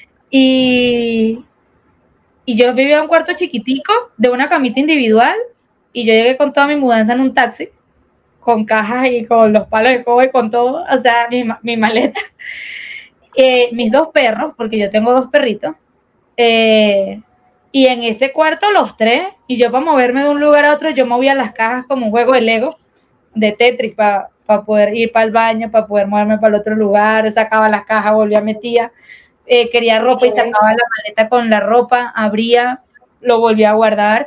Y, y yo vivía en un cuarto chiquitico de una camita individual y yo llegué con toda mi mudanza en un taxi, con cajas y con los palos de cobre y con todo, o sea, mi, mi maleta. Eh, mis dos perros, porque yo tengo dos perritos, eh, y en ese cuarto los tres, y yo para moverme de un lugar a otro, yo movía las cajas como un juego de Lego, de Tetris, para pa poder ir para el baño, para poder moverme para el otro lugar, sacaba las cajas, volvía, metía, eh, quería ropa y sacaba la maleta con la ropa, abría, lo volvía a guardar,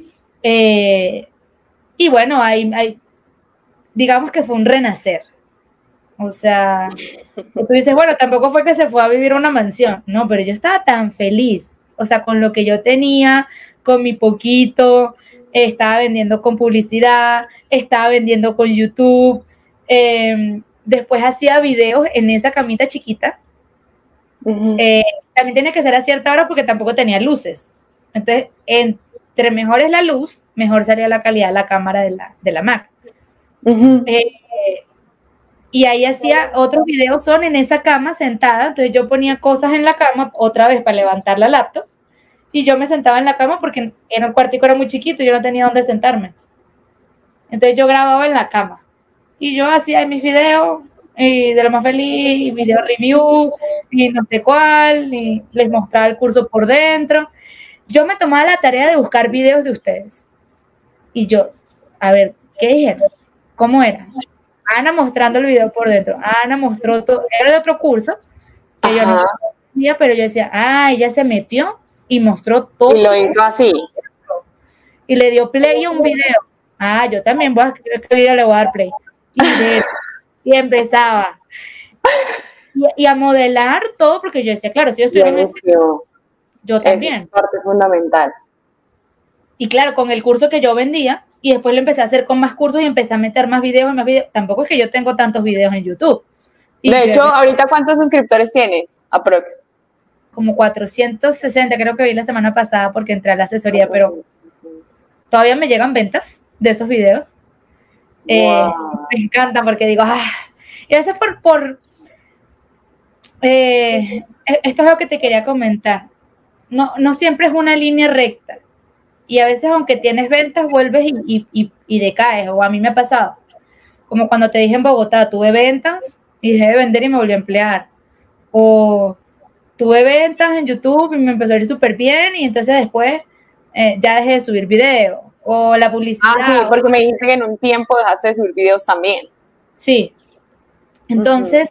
eh, y bueno, hay... hay digamos que fue un renacer. O sea, tú dices, bueno, tampoco fue que se fue a vivir a una mansión, no, pero yo estaba tan feliz, o sea, con lo que yo tenía, con mi poquito, eh, estaba vendiendo con publicidad, estaba vendiendo con YouTube, eh, después hacía videos en esa camita chiquita, uh-huh. eh, también tenía que ser a cierta hora porque tampoco tenía luces, entonces, entre mejor es la luz, mejor salía la calidad de la cámara de la, de la Mac. Uh-huh. eh, y ahí hacía otros videos, son en esa cama sentada, entonces yo ponía cosas en la cama otra vez para levantar la laptop y yo me sentaba en la cama porque en el cuartico era muy chiquito y yo no tenía dónde sentarme, entonces yo grababa en la cama y yo hacía mis videos y de lo más feliz, y video review y no sé cuál, y les mostraba el curso por dentro. Yo me tomaba la tarea de buscar videos de ustedes y yo, a ver, ¿qué dijeron? ¿Cómo era? Ana mostrando el video por dentro. Ana mostró todo. Era de otro curso que Ajá. yo no conocía, pero yo decía, ah, ella se metió y mostró todo. Y lo hizo así. Y le dio play a un video. Ah, yo también voy a escribir este video, le voy a dar play. Y, de, y empezaba. Y, y a modelar todo, porque yo decía, claro, si yo estoy en el sitio, yo también. Esa es parte fundamental. Y claro, con el curso que yo vendía, y después lo empecé a hacer con más cursos y empecé a meter más videos y más videos. Tampoco es que yo tengo tantos videos en YouTube. Y de hecho, ahorita, ¿cuántos suscriptores tienes? Aprox. Como cuatrocientos sesenta, creo que vi la semana pasada porque entré a la asesoría, pero todavía me llegan ventas de esos videos. Wow. Eh, me encanta porque digo, ah, y eso es por, por eh, esto es lo que te quería comentar. No, no siempre es una línea recta. Y a veces, aunque tienes ventas, vuelves y, y, y, y decaes. O a mí me ha pasado. Como cuando te dije en Bogotá, tuve ventas y dejé de vender y me volví a emplear. O tuve ventas en YouTube y me empezó a ir súper bien y entonces después eh, ya dejé de subir videos. O la publicidad. Ah, sí, porque me dijiste que en un tiempo dejaste de subir videos también. Sí. Entonces, uh-huh.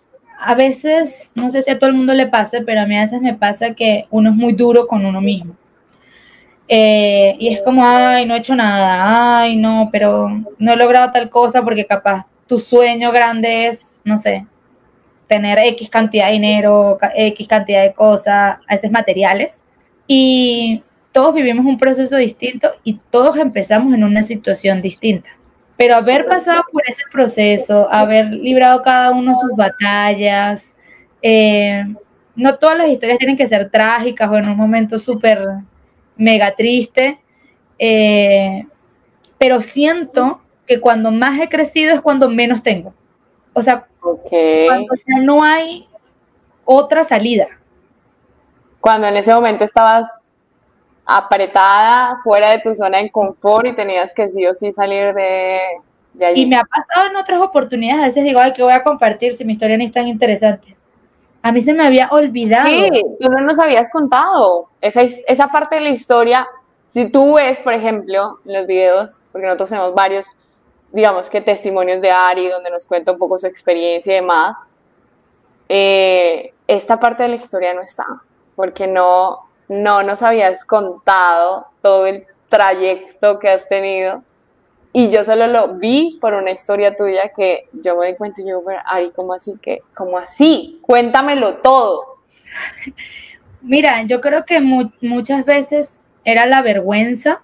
a veces, no sé si a todo el mundo le pasa, pero a mí a veces me pasa que uno es muy duro con uno mismo. Eh, y es como, ay, no he hecho nada, ay, no, pero no he logrado tal cosa porque capaz tu sueño grande es, no sé, tener X cantidad de dinero, X cantidad de cosas, a veces materiales. Y todos vivimos un proceso distinto y todos empezamos en una situación distinta. Pero haber pasado por ese proceso, haber librado cada uno sus batallas, eh, no todas las historias tienen que ser trágicas o en un momento súper mega triste, eh, pero siento que cuando más he crecido es cuando menos tengo. O sea, okay. Cuando ya no hay otra salida. Cuando en ese momento estabas apretada, fuera de tu zona de confort y tenías que sí o sí salir de, de allí. Y me ha pasado en otras oportunidades, a veces digo, ay, ¿qué voy a compartir si mi historia no es tan interesante? A mí se me había olvidado. Sí, tú no nos habías contado esa, esa parte de la historia. Si tú ves, por ejemplo, los videos, porque nosotros tenemos varios, digamos que testimonios de Ari, donde nos cuenta un poco su experiencia y demás, eh, esta parte de la historia no está, porque no, no nos habías contado todo el trayecto que has tenido. Y yo solo lo vi por una historia tuya que yo me di cuenta y yo, Ari, ¿cómo así? que ¿Cómo así? Cuéntamelo todo. Mira, yo creo que mu muchas veces era la vergüenza,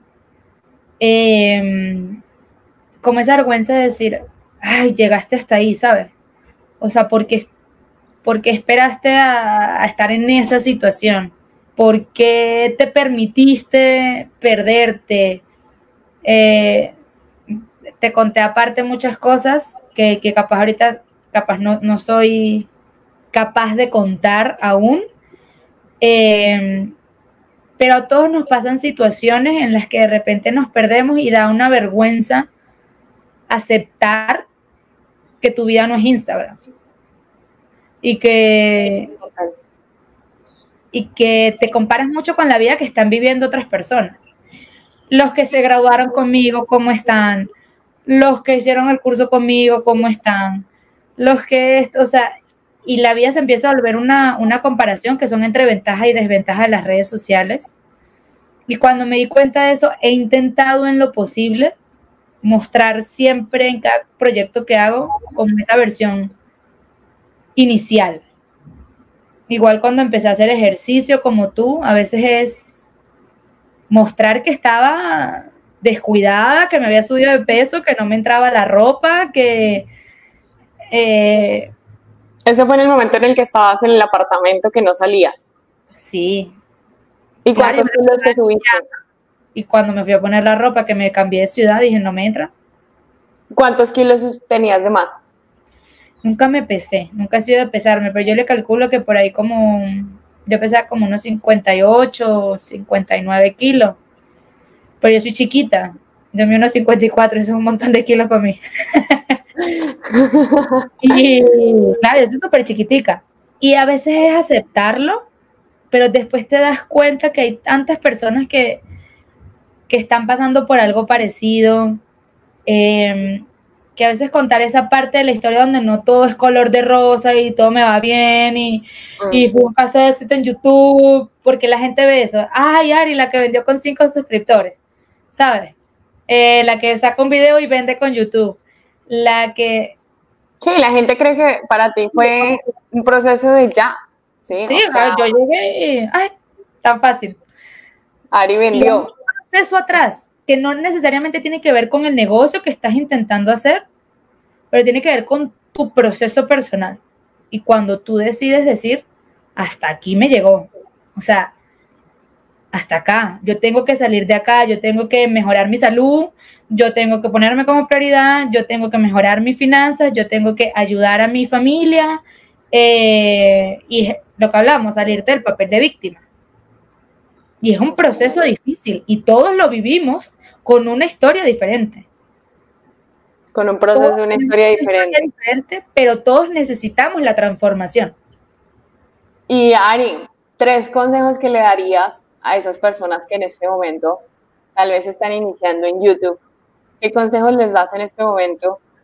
eh, como esa vergüenza de decir, ay, llegaste hasta ahí, ¿sabes? O sea, porque, porque esperaste a, a estar en esa situación, ¿por qué te permitiste perderte? Eh, te conté aparte muchas cosas que, que capaz ahorita, capaz no, no soy capaz de contar aún, eh, pero a todos nos pasan situaciones en las que de repente nos perdemos y da una vergüenza aceptar que tu vida no es Instagram y que, y que te comparas mucho con la vida que están viviendo otras personas. Los que se graduaron conmigo, ¿cómo están? Los que hicieron el curso conmigo, ¿cómo están? Los que, o sea, y la vida se empieza a volver una, una comparación que son entre ventajas y desventajas de las redes sociales. Y cuando me di cuenta de eso, he intentado en lo posible mostrar siempre en cada proyecto que hago como esa versión inicial. Igual cuando empecé a hacer ejercicio como tú, a veces es mostrar que estaba descuidada, que me había subido de peso, que no me entraba la ropa, que... Eh, Ese fue en el momento en el que estabas en el apartamento que no salías. Sí. ¿Y cuántos kilos te subiste? Y cuando me fui a poner la ropa, que me cambié de ciudad, dije, no me entra. ¿Cuántos kilos tenías de más? Nunca me pesé, nunca he sido de pesarme, pero yo le calculo que por ahí como, yo pesaba como unos cincuenta y ocho, cincuenta y nueve kilos. Pero yo soy chiquita, yo mido unos cincuenta y cuatro, eso es un montón de kilos para mí. Y claro, yo soy súper chiquitica. Y a veces es aceptarlo, pero después te das cuenta que hay tantas personas que, que están pasando por algo parecido, eh, que a veces contar esa parte de la historia donde no todo es color de rosa y todo me va bien y, mm. y fue un caso de éxito en YouTube, porque la gente ve eso. Ay, Ari, la que vendió con cinco suscriptores, ¿sabes? Eh, la que saca un video y vende con YouTube. La que... Sí, la gente cree que para ti fue un proceso de ya. Sí, sí, o sea, yo llegué y... ¡Ay! Tan fácil. Ari vendió. Un proceso atrás, que no necesariamente tiene que ver con el negocio que estás intentando hacer, pero tiene que ver con tu proceso personal. Y cuando tú decides decir, hasta aquí me llegó. O sea, hasta acá. Yo tengo que salir de acá, yo tengo que mejorar mi salud, yo tengo que ponerme como prioridad, yo tengo que mejorar mis finanzas, yo tengo que ayudar a mi familia, eh, y lo que hablamos, salirte del papel de víctima. Y es un proceso difícil y todos lo vivimos con una historia diferente. Con un proceso, todos una historia diferente. historia diferente. Pero todos necesitamos la transformación. Y Ari, tres consejos que le darías a esas personas que en este momento tal vez están iniciando en YouTube. ¿Qué consejos les das en este momento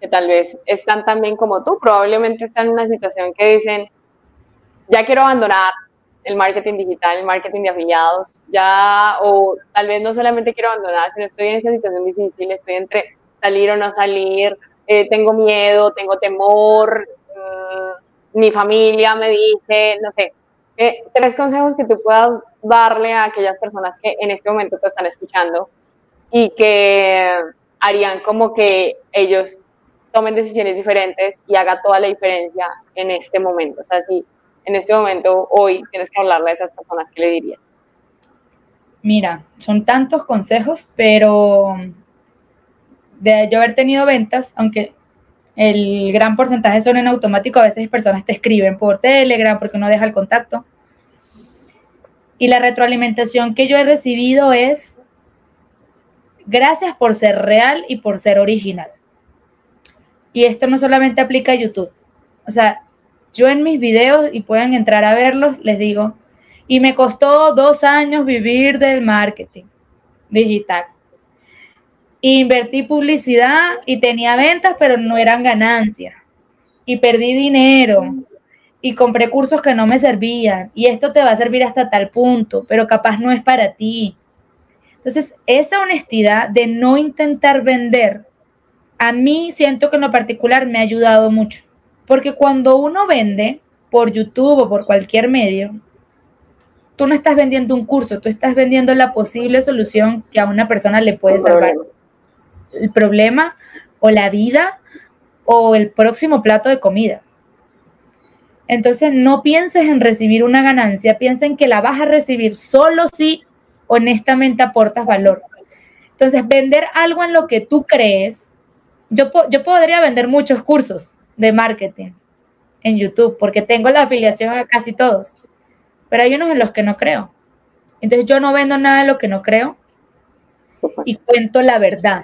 que tal vez están también como tú, probablemente están en una situación que dicen, ya quiero abandonar el marketing digital, el marketing de afiliados, ya, o tal vez no solamente quiero abandonar, sino estoy en esa situación difícil, estoy entre salir o no salir, eh, tengo miedo, tengo temor, mmm, mi familia me dice, no sé, eh, tres consejos que tú puedas darle a aquellas personas que en este momento te están escuchando y que harían como que ellos tomen decisiones diferentes y haga toda la diferencia en este momento. O sea, si en este momento, hoy, tienes que hablarle a esas personas, ¿qué le dirías? Mira, son tantos consejos, pero de yo haber tenido ventas, aunque el gran porcentaje son en automático, a veces personas te escriben por Telegram porque uno deja el contacto. Y la retroalimentación que yo he recibido es gracias por ser real y por ser original. Y esto no solamente aplica a YouTube. O sea, yo en mis videos, y pueden entrar a verlos, les digo, y me costó dos años vivir del marketing digital. Invertí publicidad y tenía ventas, pero no eran ganancias. Y perdí dinero. Y compré cursos que no me servían. Y esto te va a servir hasta tal punto, pero capaz no es para ti. Entonces, esa honestidad de no intentar vender, a mí siento que en lo particular me ha ayudado mucho. Porque cuando uno vende por YouTube o por cualquier medio, tú no estás vendiendo un curso, tú estás vendiendo la posible solución que a una persona le puede salvar el problema o la vida o el próximo plato de comida. Entonces, no pienses en recibir una ganancia, piensa en que la vas a recibir solo si honestamente aportas valor. Entonces, vender algo en lo que tú crees, yo, yo podría vender muchos cursos de marketing en YouTube, porque tengo la afiliación a casi todos, pero hay unos en los que no creo. Entonces yo no vendo nada de lo que no creo. Super. Y cuento la verdad.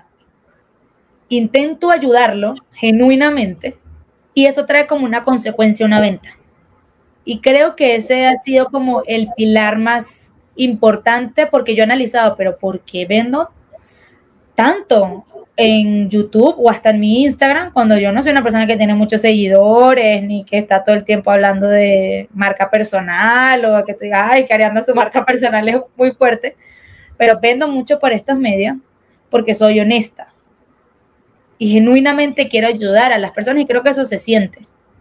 Intento ayudarlo genuinamente y eso trae como una consecuencia una venta. Y creo que ese ha sido como el pilar más importante, porque yo he analizado, pero ¿por qué vendo tanto en YouTube o hasta en mi Instagram cuando yo no soy una persona que tiene muchos seguidores ni que está todo el tiempo hablando de marca personal o que tú digas, ay, que Ariadna su marca personal es muy fuerte, pero vendo mucho por estos medios porque soy honesta y genuinamente quiero ayudar a las personas y creo que eso se siente.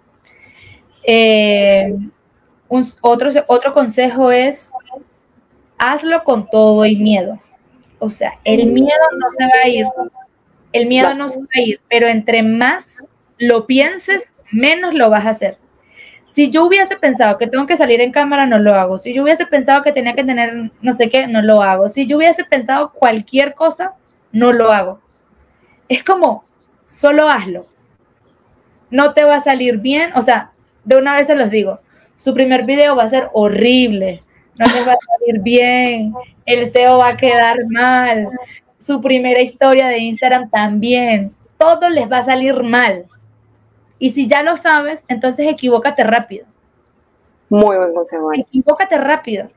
Eh, un, otro, otro consejo es hazlo con todo y miedo. O sea, el miedo no se va a ir, el miedo no se va a ir, pero entre más lo pienses, menos lo vas a hacer. Si yo hubiese pensado que tengo que salir en cámara, no lo hago. Si yo hubiese pensado que tenía que tener no sé qué, no lo hago. Si yo hubiese pensado cualquier cosa, no lo hago. Es como, solo hazlo. No te va a salir bien, o sea, de una vez se los digo, su primer video va a ser horrible, no les va a salir bien, el S E O va a quedar mal, su primera historia de Instagram también, todo les va a salir mal. Y si ya lo sabes, entonces equivócate rápido. Muy buen consejo. Equivócate rápido.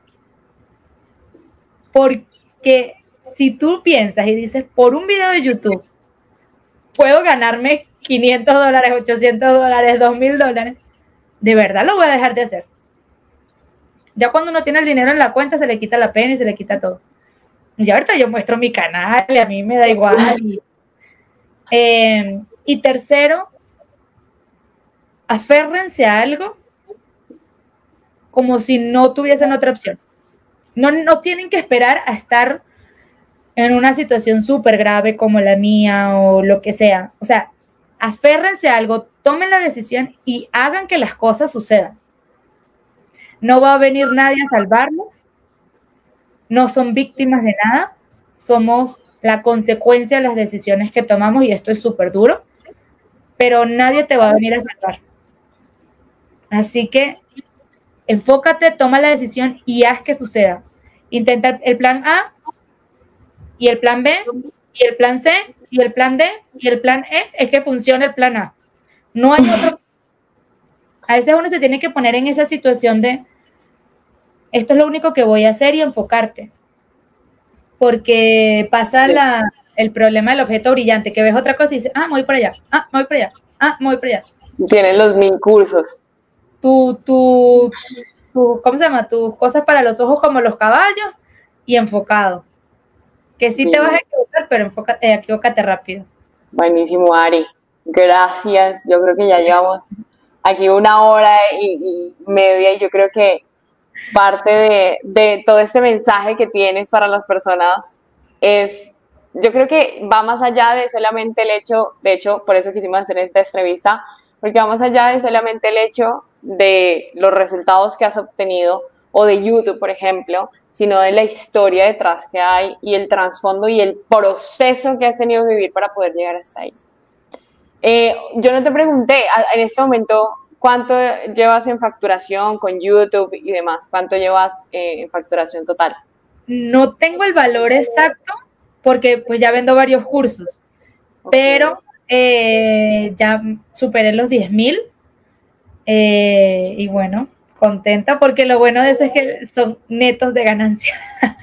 Porque si tú piensas y dices, por un video de YouTube, puedo ganarme quinientos dólares, ochocientos dólares, dos mil dólares, de verdad lo voy a dejar de hacer. Ya cuando uno tiene el dinero en la cuenta, se le quita la pena y se le quita todo. Y ahorita yo muestro mi canal y a mí me da igual. Y, eh, y tercero, aférrense a algo como si no tuviesen otra opción. No, no tienen que esperar a estar en una situación súper grave como la mía o lo que sea. O sea, aférrense a algo, tomen la decisión y hagan que las cosas sucedan. No va a venir nadie a salvarnos. No son víctimas de nada. Somos la consecuencia de las decisiones que tomamos y esto es súper duro. Pero nadie te va a venir a salvar. Así que enfócate, toma la decisión y haz que suceda. Intenta el plan A y el plan B y el plan C y el plan D y el plan E. Es que funciona el plan A. No hay otro. A veces uno se tiene que poner en esa situación de esto es lo único que voy a hacer y enfocarte. Porque pasa la, el problema del objeto brillante, que ves otra cosa y dices, ah, me voy para allá, ah, me voy para allá, ah, me voy para allá. Tienen los mil cursos. Tu, tu, tu, ¿cómo se llama? Tus cosas para los ojos como los caballos y enfocado. Que sí, sí. te vas a equivocar, pero enfoca, eh, equivócate rápido. Buenísimo, Ari. Gracias. Yo creo que ya llevamos aquí una hora y, y media y yo creo que parte de, de todo este mensaje que tienes para las personas es, yo creo que va más allá de solamente el hecho, de hecho, por eso quisimos hacer esta entrevista, porque va más allá de solamente el hecho de los resultados que has obtenido o de YouTube, por ejemplo, sino de la historia detrás que hay y el trasfondo y el proceso que has tenido que vivir para poder llegar hasta ahí. Eh, yo no te pregunté, en este momento, ¿cuánto llevas en facturación con YouTube y demás? ¿Cuánto llevas eh, en facturación total? No tengo el valor exacto porque pues ya vendo varios cursos, okay. pero eh, ya superé los diez mil eh, y bueno, contenta porque lo bueno de eso es que son netos de ganancia.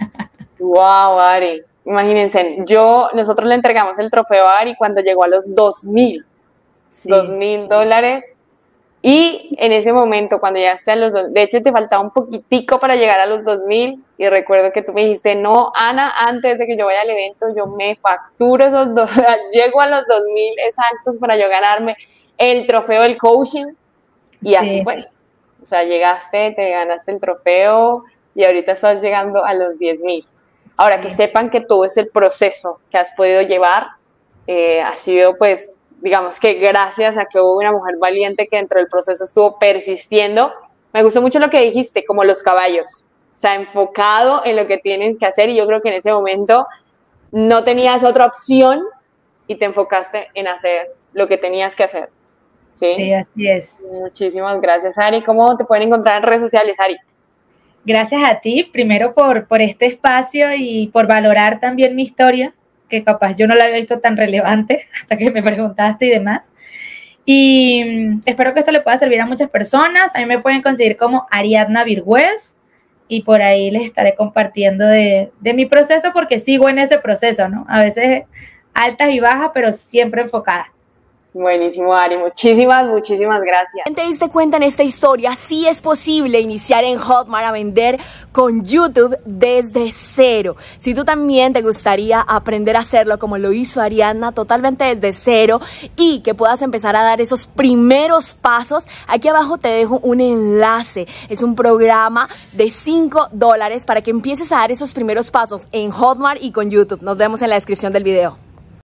Wow, Ari, imagínense, yo, nosotros le entregamos el trofeo a Ari cuando llegó a los dos mil, sí, dos mil sí. dólares. Y en ese momento, cuando llegaste a los dos, de hecho te faltaba un poquitico para llegar a los dos mil, y recuerdo que tú me dijiste, no, Ana, antes de que yo vaya al evento, yo me facturo esos dos, llego a los dos mil exactos para yo ganarme el trofeo del coaching, y sí. así fue. O sea, llegaste, te ganaste el trofeo, y ahorita estás llegando a los diez mil. Ahora, sí. que sepan que todo ese proceso que has podido llevar, eh, ha sido pues, digamos que gracias a que hubo una mujer valiente que dentro del proceso estuvo persistiendo. Me gustó mucho lo que dijiste, como los caballos, o sea, enfocado en lo que tienes que hacer, y yo creo que en ese momento no tenías otra opción y te enfocaste en hacer lo que tenías que hacer. Sí, sí, así es. Muchísimas gracias, Ari. ¿Cómo te pueden encontrar en redes sociales, Ari? Gracias a ti, primero por, por este espacio y por valorar también mi historia, que capaz yo no la había visto tan relevante hasta que me preguntaste y demás. Y espero que esto le pueda servir a muchas personas. A mí me pueden conseguir como Ariadna Virgües y por ahí les estaré compartiendo de, de mi proceso porque sigo en ese proceso, ¿no? A veces altas y bajas, pero siempre enfocada. Buenísimo, Ari. Muchísimas, muchísimas gracias. ¿Te diste cuenta en esta historia? Sí es posible iniciar en Hotmart a vender con YouTube desde cero. Si tú también te gustaría aprender a hacerlo como lo hizo Ariadna, totalmente desde cero, y que puedas empezar a dar esos primeros pasos, aquí abajo te dejo un enlace. Es un programa de cinco dólares para que empieces a dar esos primeros pasos en Hotmart y con YouTube. Nos vemos en la descripción del video.